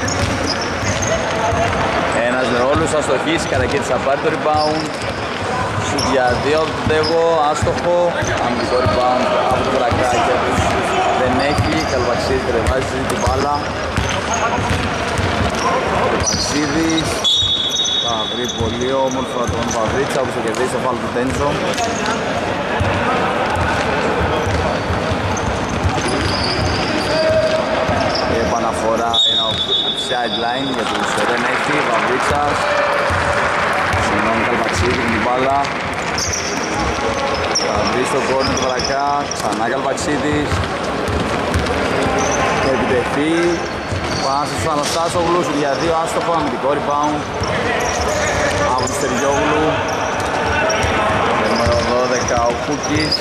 Ένας με όλους θα στοχίσει, Καρακίτης θα πάρει το rebound. Σουτ για 2 από τον Τέγο, άστοχο. Αμυντικό rebound από το Βρακάκι, δεν έχει. Καλπαξίδης κρεβάζει την μπάλα. Ο Παξίδης θα βρει πολύ όμορφα τον Παυρίτσα όπως θα κερδίσει το φάουλ του Τέντσο. Η επαναφορά είναι από τη sideline για τους δεν έχει. Παυρίτσας συγγνώμη Καλπαξίδη με την μπάλα. Θα βρει στο κόρνο του Βρακά, ξανά Καλπαξίδης και επιτεθεί. Πάσος του Αναστάσογλου, για 2 άστοχο, αμυντικό rebound από του Στεριόγλου. Νούμερο 12 ο Κούκης.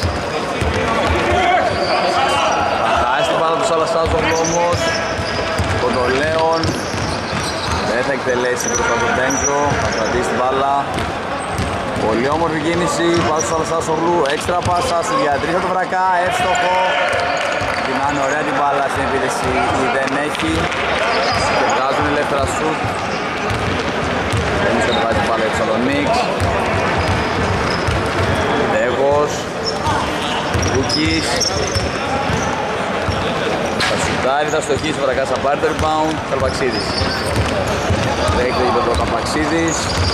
Θα χάσει την μπάλα του Αναστάσογλου όμως. Κοντολέον δεν θα εκτελέσει μπροστά τον Τέντζο, θα κρατήσει την μπάλα. Πολύ όμορφη κίνηση, πάσος του Αναστάσογλου, έξτρα πάσα, στη διατρή του Βρακά, εύστοχο. Κοινάνε ωραία την μπάλα στην επίδεση, δεν έχει και βγάζουν ελεύθερα σουτ. Εμείς θα βγάζει την μπάλα για τους Σαλονίξ. Τέγος, Κούκης. Θα σουτάρει, θα στοχίσει, ο Βρακάς θα πάρει το rebound. Καλπαξίδης. Τρέχει το γήπεδο ο Καλπαξίδης.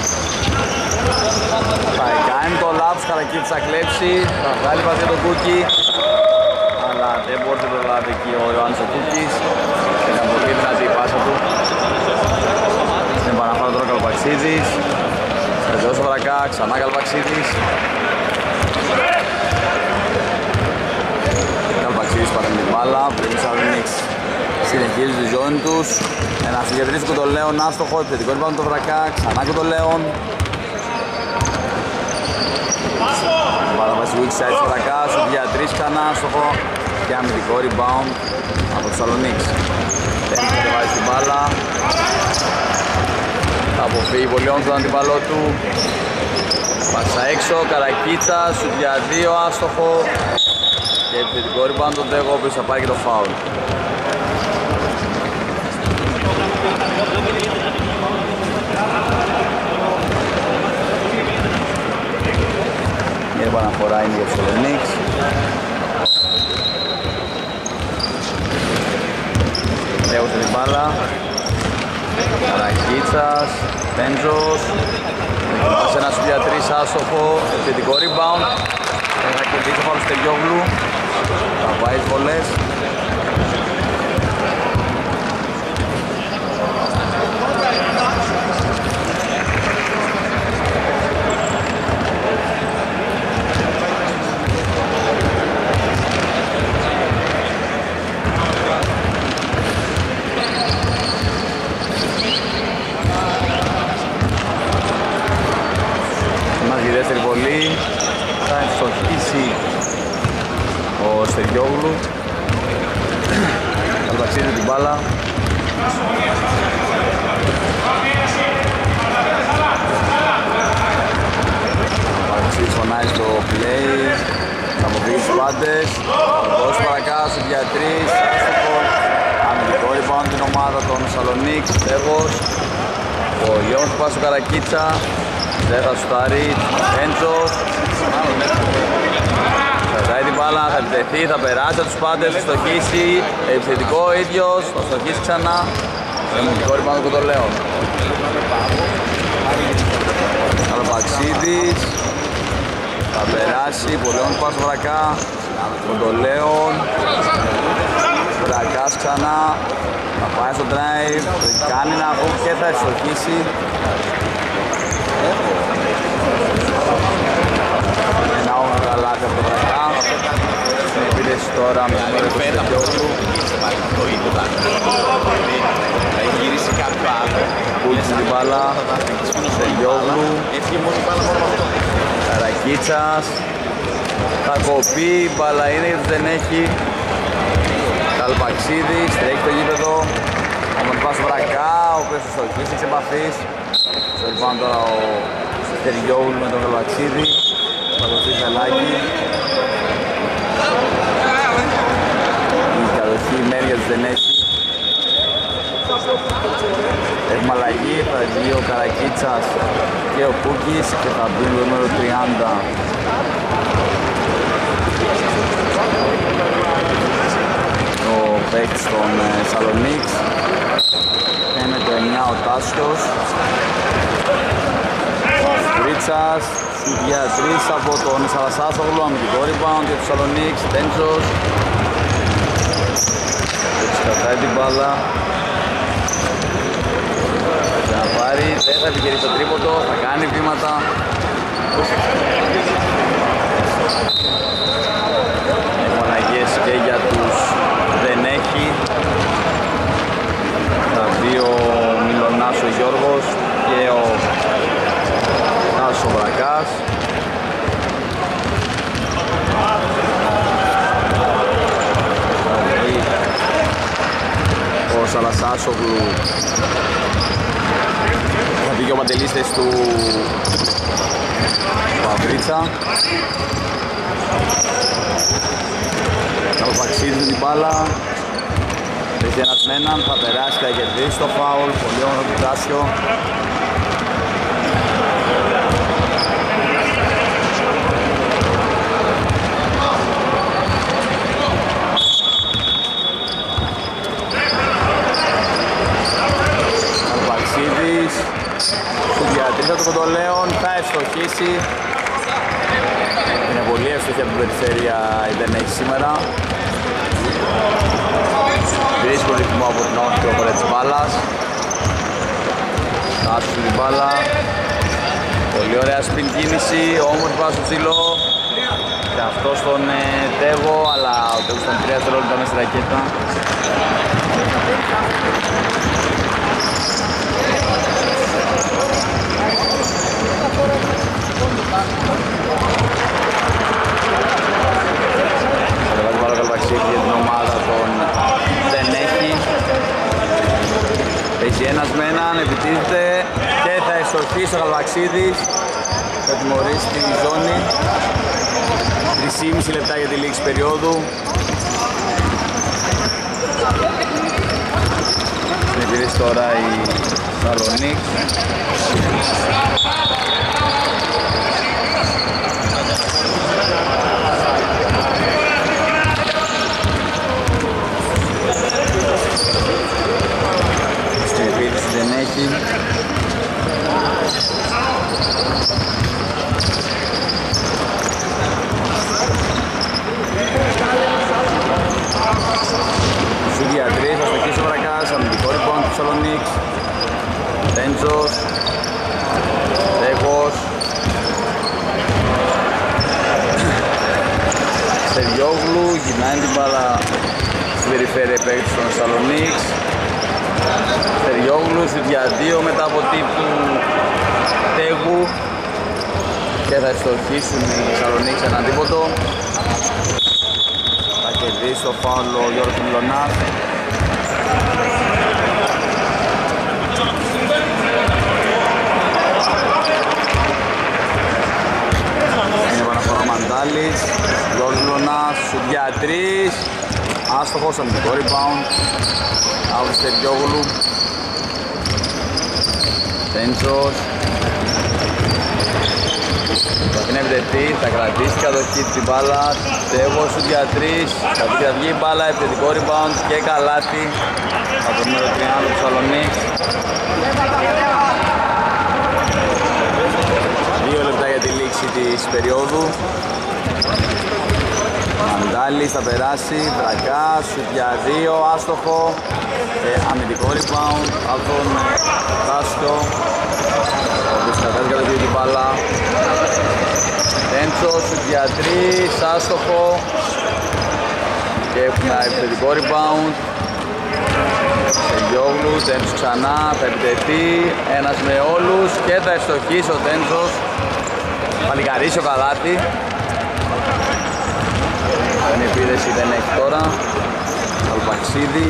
Θα κάνει το λάθος, Καρακίτης θα κλέψει. Θα βγάλει πάση για τον Κούκη. Αλλά δεν μπορεί να προλάβει εκεί ο Ιωάννης ο Κούκης. Ήταν πολύ δυνατή η πάσα του. Στην επαναφορά τώρα ο Καλπαξίδης. Εδώ ο Βρακά, ξανά Καλπαξίδης. Καλπαξίδης πάρει την μπάλα, πριν ο Σαλονίξ συνεχίζει τη ζώνη τους. Ένα συγκεντρής του Κοντολέον, άστοχο, επιθετικό rebound το Βρακά, ξανά Κοντολέον. Μπάλα βάζει weak side στο Βρακά, σου για 3 ξανά, άστοχο και αμυντικό rebound από τους Σαλονίξ. Δεν βάζει την μπάλα. Θα αποφύγει πολύ όμως τον αντιπαλό του. Πάσα έξω, Καρακίτσα, σουτ για 2, άστοχο και επιθετικό rebound τον Τέγο, ο οποίος θα πάρει και το φάουλ. Η επαναφορά είναι για τους Σαλονίξ. Τέγος την μπάλα. Καρακίτσας, Τέντζος. Σε ένα σου για 3 άστοχο, επιθετικό rebound. Θα κερδίσει ο Στεριόγλου. Θα πάει βολές. Δεύτερη βολή θα ευστοχίσει ο Στεριόγλου. Καλπαξίζει την μπάλα. Καλπαξίζει φωνάζει το play. Θα αποφύγει τους πάντες. Δώσει παρακάτω για 3. Άστοχο. Αμυντικό rebound την ομάδα των Σαλονίκ. Στέβος. Ο Λιόν του πάσου Καρακίτσα. Δεν θα σουτάρει, Έντσος. Κρατάει την μπάλα, θα επιτεθεί, θα περάσει από τους πάντες, θα στοχίσει. Επιθετικό ίδιος, θα στοχίσει ξανά. Εμμυντικό rebound από το Λέον. Καλπαξίδης. Θα περάσει, Πολεόν πας Βρακά. Το Λέον. Βρακάς ξανά. Θα πάει στο drive, κάνει ένα hook και θα στοχίσει. Ένα όμορφο καλάθι από το Βρακά. Στην επίδεση τώρα με τον Ρεκό Στεγιόγλου. Έχει γυρίσει κάποιο άλλο. Πούλησε την μπάλα. Στεγιόγλου. Καρακίτσας. Θα κοπεί, η μπάλα είναι γιατί δεν έχει. Καλπαξίδης, τρέχει το γήπεδο. Ο Μοντιπάς Βρακά, ο οποίος στο στοχής εξ επαφής. Στο rebound τώρα ο Στεριόγλου με τον Καλπαξίδη. Θα δοθεί Χαλάκη. Η κατοχή Μέριας δεν έχει. Έχουμε αλλαγή, θα βγει ο Καρακίτσας και ο Κούκης και θα μπει το νούμερο 30. Ο παίκτης των Σαλονίξ. Και με το 9 ο Τάσιος. Ο Αστρίτσας. Σουτ για 3 από τον Σαρασάσογλου. Αμυντικό rebound για τους Σαλονίξ. Τέντσος. Έτσι κρατάει την μπάλα. Θα πάρει, δεν θα επικαιρίσει το τρίποντο, θα κάνει βήματα. Έχουμε αλλαγές και για τους δεν έχει. Θα μπει ο Μιλονάς ο Γιώργος και ο Τάσος Βρακάς. Ο Σαλασάσογλου. Θα πήγε ο Παντελίστες του Παυρίτσα. Καλπαξίδη την μπάλα. Παίζει ένας με έναν, θα περάσει και θα κερδίσει το φάουλ. Πολύ όμορφο του Τάσιο. Καλπαξίδης. Σουδιατρής από τον Κοντολέον, θα ευστοχίσει. Είναι πολύ εύστοχη από την περιφέρεια η δεν έχει σήμερα. Δύσκολο ρυθμό από την όχθη ο της μπάλας. Τάσου την μπάλα. Πολύ ωραία σπιν κίνηση, όμορφη πάση στο ψηλό. Και αυτό στον Τέγο, αλλά ο Τέγος ήταν 3 δευτερόλεπτα μέσα στη ρακέτα. Κατεβάζει πάρα Καλπαξίδη για την ομάδα των δεν έχει. Παίζει ένας με έναν, επιτίθεται και θα εσωθεί στο Καλπαξίδης. Θα τιμωρήσει τη ζώνη. 3,5 λεπτά για τη λήξη περίοδου. Στην επίδεση τώρα η Σαλονίκ. Στην επίδεση δεν έχει. Τέντσος, Τέχος, Σεριόγλου, γυρνάει την μπάλα στην περιφέρεια παίκτης των Θεσσαλονίκης. Σεριόγλου για 2 μετά από τύπου Τέγου και θα ευστοχίσουν οι Θεσσαλονίκης έναν τίποτο. Θα κερδίσει το φάουλ ο Γιώργος Μιλωνάς. Είναι επαναφορά Μαντάλης, Γιώργος Μιλωνάς, σουτ για 3, άστοχος, αμυντικό rebound από τη Σεριόγλου. Τέντσος, Παθηνεύεται τι, θα κρατήσει κατοχή την μπάλα. Τέβος σουτ για 3, θα βγει η μπάλα, επιθετικό rebound και καλάτι από το νούμερο 30 του Θεσσαλονίκης. 2 λεπτά για τη λήξη της περίοδου. Μαντάλης θα περάσει, Βρακάς, σουτ για 2, άστοχο και αμυντικό rebound από τον Τάσκο, ο οποίος κατέβηκε το την μπάλα. Τέντσο, σουτ για 3, άστοχο και έχουμε επιθετικό rebound. Σεριόγλου, Τέντσος ξανά, περιπτετεί, ένας με όλους και θα ευστοχίσει ο Τέντσος. Θα λιγαρίσει ο καλάτι. Την επίδεση δεν έχει τώρα. Αλπαξίδη.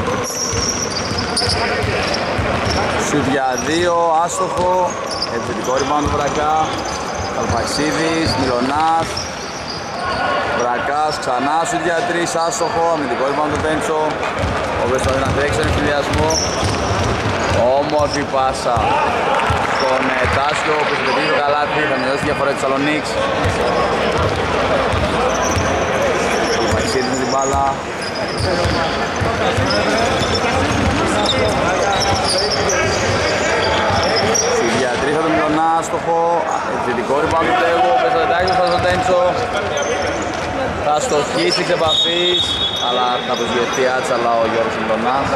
Σουτ για 2, άστοχο. Επιθετικό rebound του Βρακά. Αλπαξίδης, Μιλωνάς. Βρακάς ξανά, σουτ για 3, άστοχο. Αμυντικό rebound του Τέντσο. Ο οποίος θα να τρέξει τον συνδυασμό. Όμορφη πάσα στον Τάσιο που συμμετείχε το καλάτι. Θα μειώσει τη διαφορά της Θεσσαλονίκης. Αλπαξίδης με την μπάλα. Σουτ 3 θα τον Μιλωνά, άστοχο. Επιθετικό rebound του Τέγου. Πεσοδετάκι θα στον Τέντσο. Θα στοχίσει εξ επαφής, αλλά θα προσγειωθεί άτσαλα ο Γιώργος Μιλωνάς.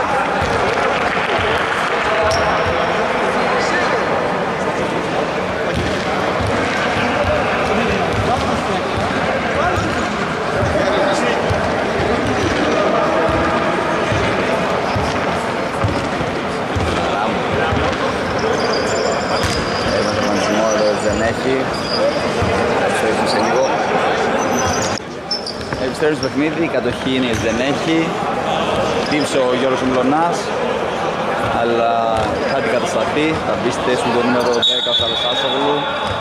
Επιστρέφει στο παιχνίδι, η κατοχή είναι δεν έχει. Χτύπησε ο Γιώργος Μιλωνάς, αλλά θα την κατασταθεί. Θα μπει στη θέση του το νούμερο 10 ο Σαλασάσογλου.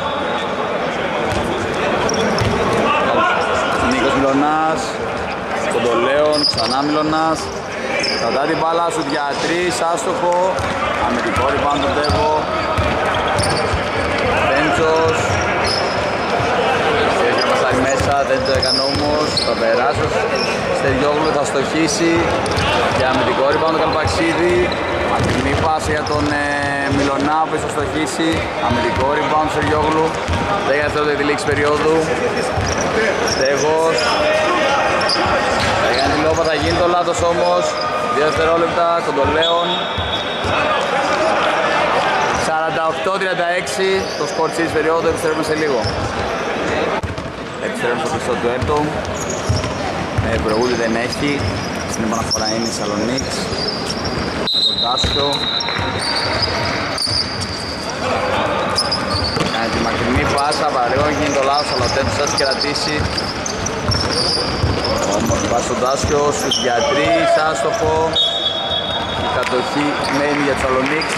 Νίκος Μιλωνάς, Κοντολέων, ξανά Μιλωνάς. Κρατά την μπάλα, σουτ για 3, άστοχο. Αμυντικό rebound του Τέβο. Τέντσος. Μέσα, δεν το έκανε όμως, θα περάσει. Στεριόγλου θα στοχίσει και αμυντικό rebound του Καλπαξίδη. Μακρινή πάσα για τον Μιλωνά που θα στοχίσει. Αμυντικό rebound του Στεριόγλου. 10 δευτερόλεπτα τη λήξη περίοδου. Στέγος. Θα κάνει τη λόπα, θα γίνει το λάθος όμως. 2 δευτερόλεπτα, Κοντολέων. 48-36 το σκορ της περίοδου, επιστρέφουμε σε λίγο. Επιστρέφουμε στο κλειστό του έτο. Προηγούνται δεν έχει. Στην επαναφορά είναι η Θεσσαλονίκης. Τον Τάσιο. Κάνει τη μακρινή πάσα, παραλίγο γίνει το λάθος, αλλά ο Τέντος θα κρατήσει. Όμως πάει στον Τάσιο, σουτ για 3, άστοχο. Η κατοχή μένει για Θεσσαλονίκης.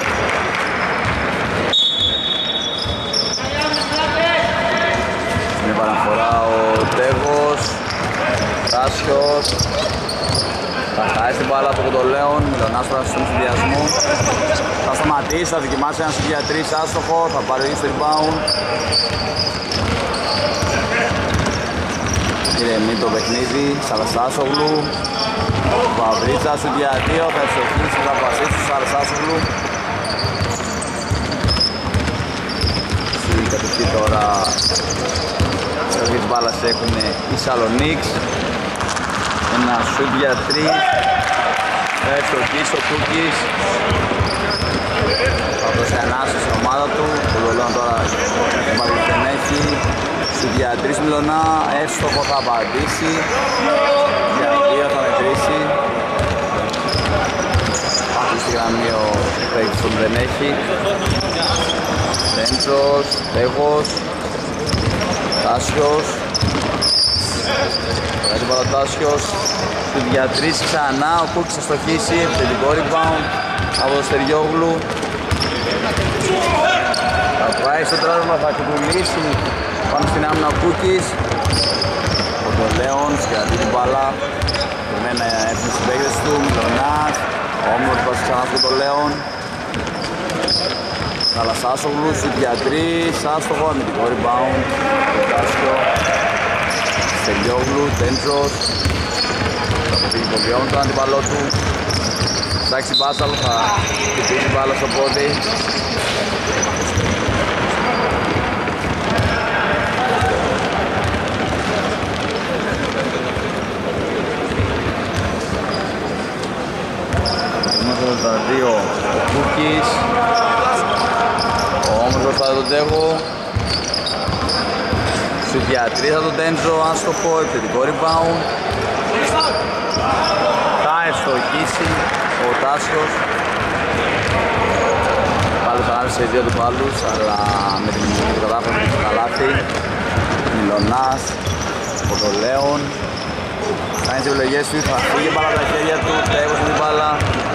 Στην επαναφορά ο Τέβος. Τάσιος. Θα χάσει την μπάλα από τον Κοντολέων. Μιλωνάς τώρα στον συνδυασμό. Θα σταματήσει, θα δοκιμάσει ένα σουτ για 3 άστοχο. Θα πάρει στο rebound. Ηρεμεί το παιχνίδι. Σαλασάσογλου. Παυρίτσα σουτ για 2. Θα εξοχίσει, θα πασίσει στο Σαλασάσογλου. Στην κατοχή τώρα της μπάλας έχουν οι Σαλονίξ. Ένα σουτ για 3. Ευτοχής ο Κούκης. Θα δώσει ανάσχεση στην ομάδα του. Το Λολέον τώρα δεν έχει. Σου για 3 Μιλωνά, εύστοχο θα απαντήσει. Για 2 θα μετρήσει. Αυτή στη γραμμή ο παίκτης που δεν έχει. Τέντσος, Τέγος, Τάσιος. Κάτι Παρατάσιος. Σου για 3 ξανά, ο Κούκης θα στοχίσει. Επιθετικό rebound από το Στεριόγλου. Θα πάει στο τράβημα, θα κουτουλήσει πάνω στην άμυνα ο Κούκης. Ο Λέον σκρατεί την μπάλα. Περιμένει να έρθει στους παίκτες του. Μιλωνάς. Όμορφα ξανά από τον Λέον. Καλασάσογλου, σουτ για 3. Άστοχο, αμυντικό rebound. Τάσιο. Στελιόγλου, Τέντζος. Θα αποφύγει τον Λέον τον αντιπαλό του. Εντάξει Μπάσαλ, θα χτυπήσει μπάλα στο πόδι. Τα δύο ο Κούκης. Ο Όμορφος θα τον Τέγο. Σουτ για 3 θα τον Τέντζο, άστοχο, επιθετικό rebound. Θα ευστοχίσει ο Τάσιος. Πάλι θα άρεσε δύο του πάλους, αλλά με την μουσική του κατάφερε το καλάθι. Μιλωνάς, ο το Λέον. Κάνει τις επιλογές του, θα φύγει μπάλα από τα χέρια του, Τέγος την μπάλα.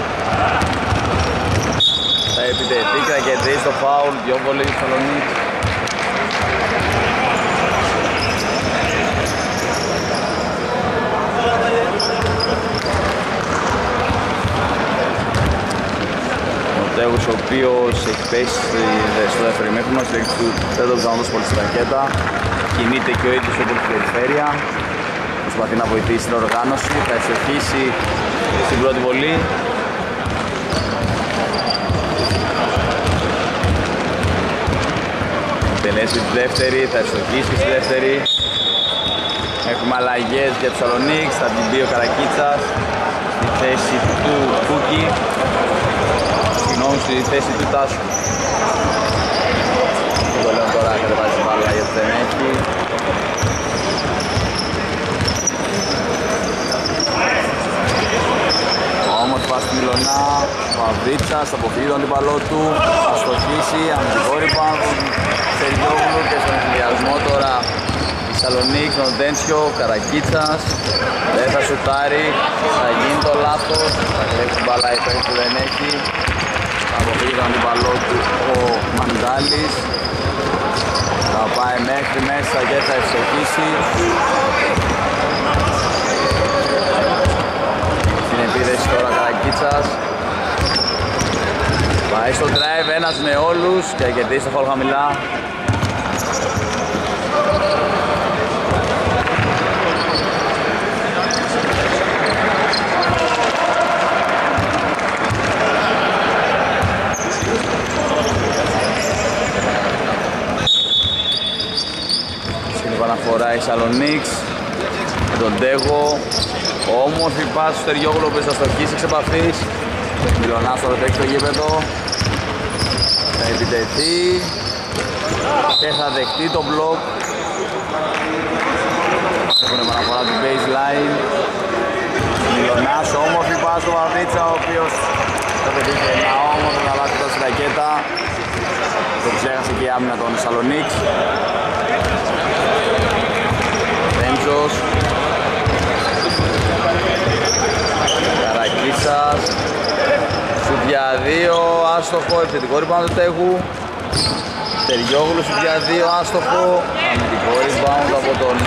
Θα επιτεθεί και θα κερδίσει το φάουλ, δυο βολή στη Θεσσαλονίκη. Ο Τέγος ο οποίος έχει πέσει στο δεύτερο ημίχρονο, στη λέξη του δεν τον ξαναδώσει πολύ στη ρακέτα. Κινείται και ο ίδιος από την περιφέρεια. Προσπαθεί να βοηθήσει την οργάνωση, θα ευστοχίσει στην πρώτη βολή. Τελέσει τη δεύτερη, θα ευστοχίσει στη δεύτερη. Έχουμε αλλαγές για τους Θεσσαλονίκης, θα την πει ο Καρακίτσας στη θέση του Κούκη. Συγγνώμη, στη θέση του Τάσου. Το λέω τώρα, κατεβάζει την μπάλα γιατί δεν έχει. Όμορφα στη Μιλωνά, ο Αβρίτσας αποφύγει τον αντιπαλό του, θα στοχίσει, αμυντικό rebound του Σεργιόγλου και στον συνδυασμό τώρα η Θεσσαλονίκη, τον Τένσιο, Καρακίτσας, δεν θα σουτάρει, θα γίνει το λάθος, θα κλέψει την μπάλα η παίκτης που δεν έχει, θα αποφύγει τον αντιπαλό του ο Μαντάλης, θα πάει μέχρι μέσα και θα ευστοχίσει. Επίδεση τώρα Καρακίτσας. Πάει στο drive ένας με όλους και κερδίσει το φάουλ χαμηλά. Στην επαναφορά η Θεσσαλονίκης με τον Τέγο. Όμορφη πάση στο Στεριόγλου που θα στοχίσει εξ επαφής. Μιλωνάς θα τρέξει στο γήπεδο. Θα επιτεθεί και θα δεχτεί το μπλοκ. Έχουν επαναφορά του baseline. Μιλωνάς, όμορφη πάση στο Βαβίτσα, ο οποίος θα πετύχει ένα όμορφο να αλλάξει τώρα στη ρακέτα. Το ξέχασε και η άμυνα των Θεσσαλονίκης. Τέντζος. Καρακίτσας. Σουτ για 2, άστοχο, επιθετικό rebound του Τέγου. Στεριόγλου σουτ για 2, άστοχο. Αμυντικό rebound από τον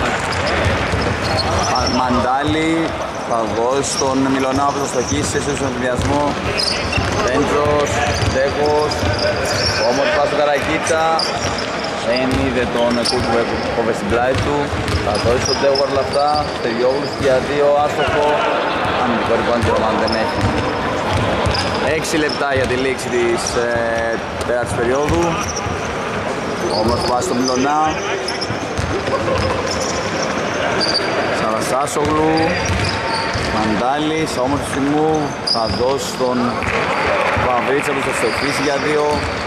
Μαντάλη. Θα δώσει στον Μιλωνά που θα στοχίσει στον συνδυασμό. Τέντζος, Τέγος. Όμορφη πάση του Καρακίτσα. Δεν είδε τον Κούκη που έκοβε στην πλάτη του. Θα δώσει στον Τέγο όλα αυτά. Στεριόγλου σουτ για 2, άστοχο. Αμυντικό rebound και ο Ρωμάν δεν έχει. 6 λεπτά για τη λήξη της τέταρτης περίοδου. Όμως πάει στο Μιλωνά. Σαρασάσογλου. Σαντάλης, όμορφη στιγμού, θα δώσει στον Βαβρίτσα που θα στοχίσει για 2.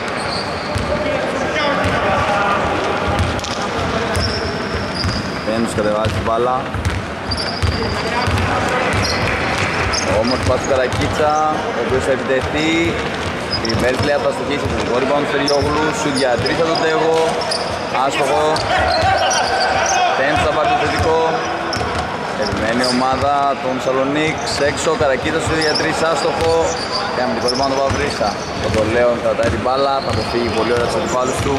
Πέντους κατεβάζει την μπάλα. Όμορφη πάση του Καρακίτσα, ο οποίος θα επιτεθεί. Η Βέρτλια θα στοχίσει από τον κόρυμπα του Στεριόγλου, σουτ για 3 θα τον Τέγο. Άστοχο. Πέντους θα πάρει το θετικό. Επιμένει η ομάδα των Σαλονίκς έξω, Καρακίτας στο 2-3, άστοχο. Κάνει την κόρη πάνω τον Παυρίσα. Ο Τολέον κρατάει την μπάλα, θα αποφύγει πολύ ωραία τους αντιπάλους του.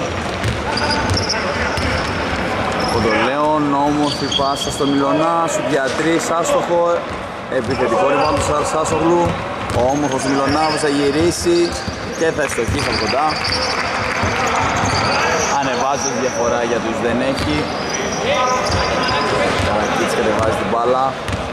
Ο Τολέον, όμορφη πάσα στο Μιλωνά, σου για 3, άστοχο. Επιθετικό ριμπάουντ του Σάσογλου. Ο όμορφος του Μιλωνά που θα γυρίσει και θα ευστοχίσει από κοντά. Ανεβάζει τη διαφορά για τους δεν έχει. Καρακίτς κατεβάζει την μπάλα.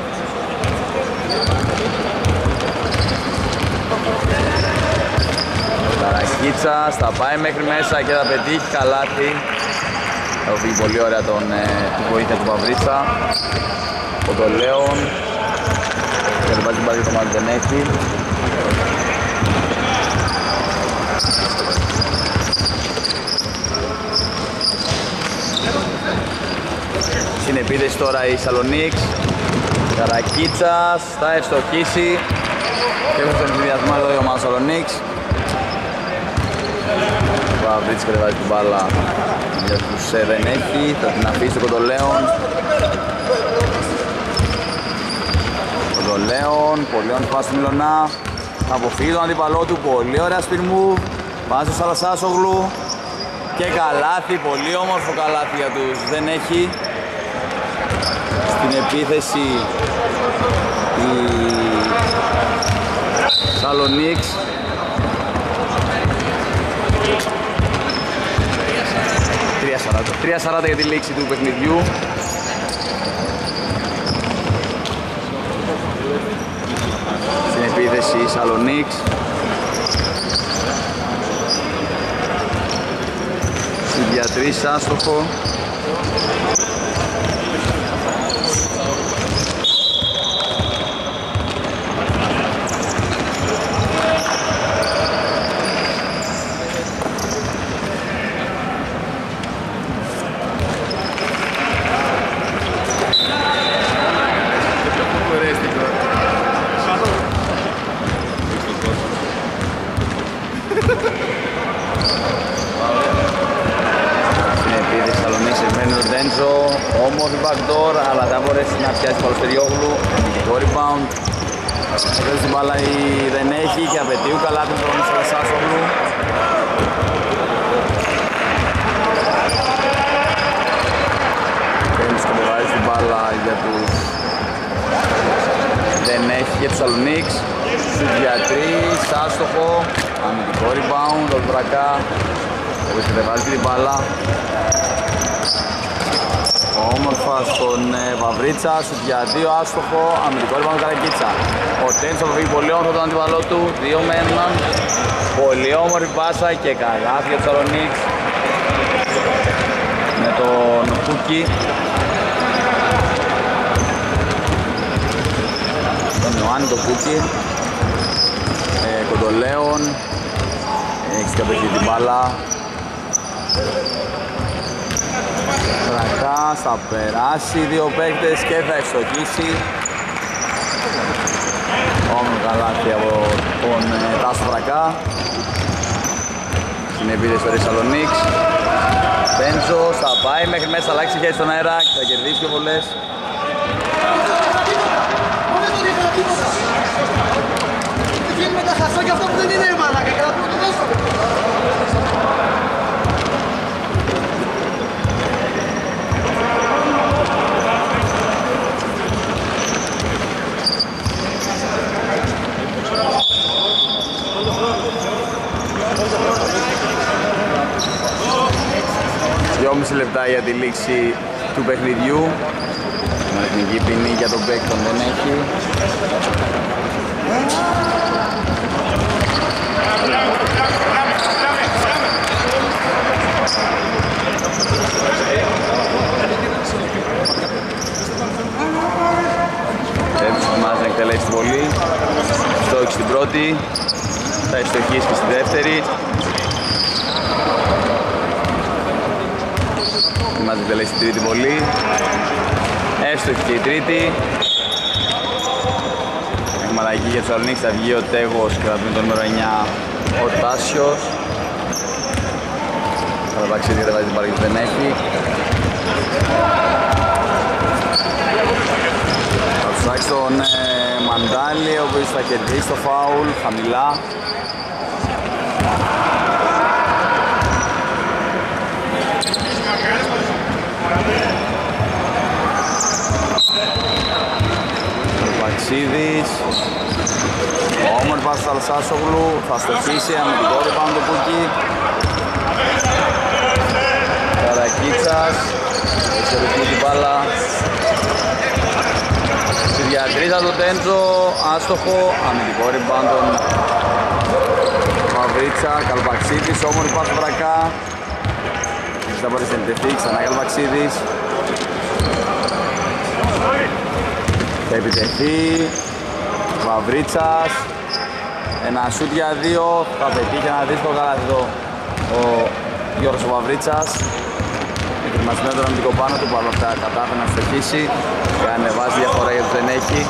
Καρακίτσας θα πάει μέχρι μέσα και θα πετύχει καλάθι. Θα βγει πολύ ωραία τη βοήθεια του Παυρίτσα. Ο Τολέον κατεβάζει την μπάλα και το μάτι δεν έχει. Στην επίθεση τώρα η Σαλονίκς. Καρακίτσας θα ευστοχίσει και έχω τον συνδυασμό εδώ η ομάδα Σαλονίκς. Ο Παυρίτης κατεβάζει την μπάλα για τους δεν έχει, θα την αφήσει το Κοντολέον. Κοντολέον, πολύ ωραία πάση του Μιλωνά. Θα αποφύγει τον αντίπαλό του, πολύ ωραία spin move. Βάζει ο Σαλασάσογλου και καλάθι, πολύ όμορφο καλάθι για τους δεν έχει. Στην επίθεση η Σαλονίκς. .40 για τη λήξη του παιχνιδιού. Στην επίθεση η Σαλονίκς. Στην διατρής άστοχο. Όμορφη backdoor, αλλά δεν μπορέσει να πιάσει το Παλαιογλου. Το rebound. Εδώ στην μπάλα δεν έχει και απαιτεί ο καλάθι τον Σαλασάσογλου. Πέντους κατεβάζει την μπάλα για τους δεν έχει για τους Σαλονίκς. Σουτ για 3, άστοχο. Αμυντικό rebound, ο Βρακά. Ο οποίος κατεβάζει την μπάλα. Όμορφα στον Βαβρίτσα, σουτ για 2, άστοχο, αμυντικό rebound του Καρακίτσα. Ο Τένς θα φύγει πολύ όμορφο τον αντιπαλό του, 2 με 1. Πολύ όμορφη πάσα και καλάθι για τους Σαλονίκς. Με τον Κούκι. Τον Ιωάννη τον Κούκι. Κοντολέον. Έχει κατοχή την μπάλα. Βρακάς θα περάσει 2 παίκτες και θα ευστοχίσει. Όμορφο καλάθι από τον Τάσο Βρακά. Στην επίθεση του Σαλονίκς. Πέντζος θα πάει μέχρι μέσα, αλλάξει χέρι στον αέρα και θα κερδίσει πιο πολλές. Βγαίνουμε τα χασό και αυτό που δεν είναι η μαλάκα και να πούμε το δώσω. Δυόμιση λεπτά για τη λήξη του παιχνιδιού. Με εθνική ποινή για τον παίκτον δεν έχει. Έτσι ετοιμάζει Θα ευστοχίσει και στη δεύτερη. Είμαστε τελέσει τη τρίτη βολή. Έστοχη και η τρίτη. Έχουμε αλλαγή για τους Αλονίκης, θα βγει ο Τέγος και θα βγει το νούμερο 9 ο Τάσιος. Θα ταξίδι δεν βάζει την παραγωγή, δεν έχει. Θα ψάξει τον Μαντάλη, ο οποίος θα κερδίσει το φάουλ χαμηλά. Βαξίδης, όμορφη πάση του Αλσάσογλου, θα στοχίσει αμυντικό rebound το Πούκι. Καρακίτσας, εξαιρετική την μπάλα. Στη διατρίζα του Τέντζο, άστοχο, αμυντικό rebound τον Μαυρίτσα. Καλπαξίδης, όμορφη πάση του Βρακά. Θα μπορεί να εντεθεί, ξανά Καλπαξίδης. Θα επιτεθεί Βαβρίτσας, ένα σούτ για δύο, θα πετύχει ένα δύσκολο καλάθι ο Γιώργος Βαβρίτσας. Ετοιμασμένο τον αμυντικό πάνω του, παρόλα αυτά κατάφερε να στοχίσει και ανεβάζει διαφορά γιατί δεν έχει.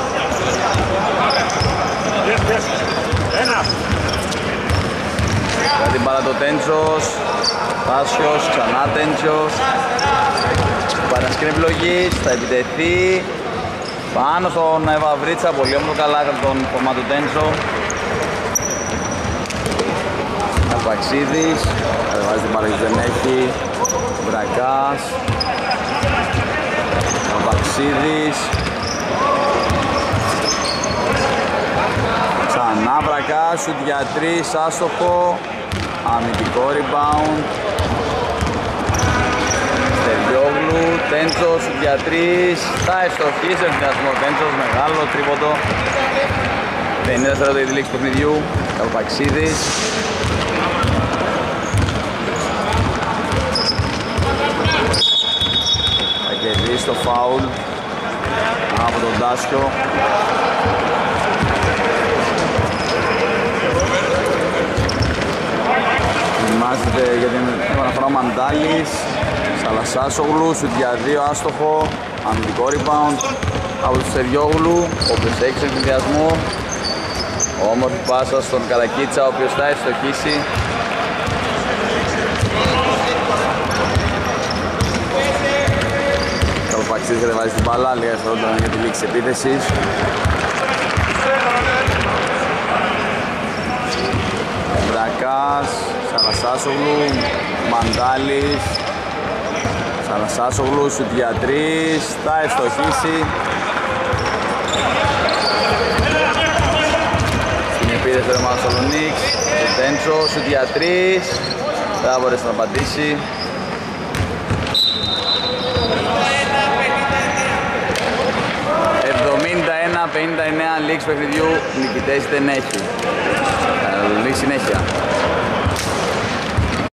Για την μπάλα το Τέντσος, Τάσιος, ξανά Τέντσος. Παρασκήνη επιλογής, θα επιτεθεί πάνω στον Βαβρίτσα, πολύ όμορφο καλάθι από τον Κομμάτου Τέντσο. Καλπαξίδης, βάζει την παραγωγή, δεν έχει. Βρακάς, Καλπαξίδης, ξανά Βρακάς, σουτ για 3, άστοχο, αμυντικό rebound. Στεριόγλου, Τέντσος, σουτ για 3, θα ευστοχίσει τον συνδυασμό Τέντσος, μεγάλο τρίποντο. 50 δευτερόλεπτα τη λήξη του παιχνιδιού, Καλπαξίδης. Θα κερδίσει το φάουλ από τον Τάσιο. Ετοιμάζεται για την επαναφορά ο Μαντάλης. Σαλασάσογλου, σουτ για 2, άστοχο, αμυντικό rebound από τον Στεριόγλου, ο οποίος έχει τον συνδυασμό. Όμορφη πάσα στον Καλακίτσα, ο οποίος θα ευστοχίσει. Καλοπαξίδης δεν βάζει την μπάλα, λίγα δευτερόλεπτα για τη λήξη επίθεσης. Βρακάς, Σαλασάσογλου, Μαντάλης. Σαλασάσογλου, σουτ για 3, θα ευστοχίσει. Στην επίθεση του ομάδα Σαλονίκς, ο Τέντσο, σουτ για 3, θα μπορέσει να απαντήσει. «51-59 λήξη παιχνιδιού, νικητές δεν έχει». Καλή συνέχεια.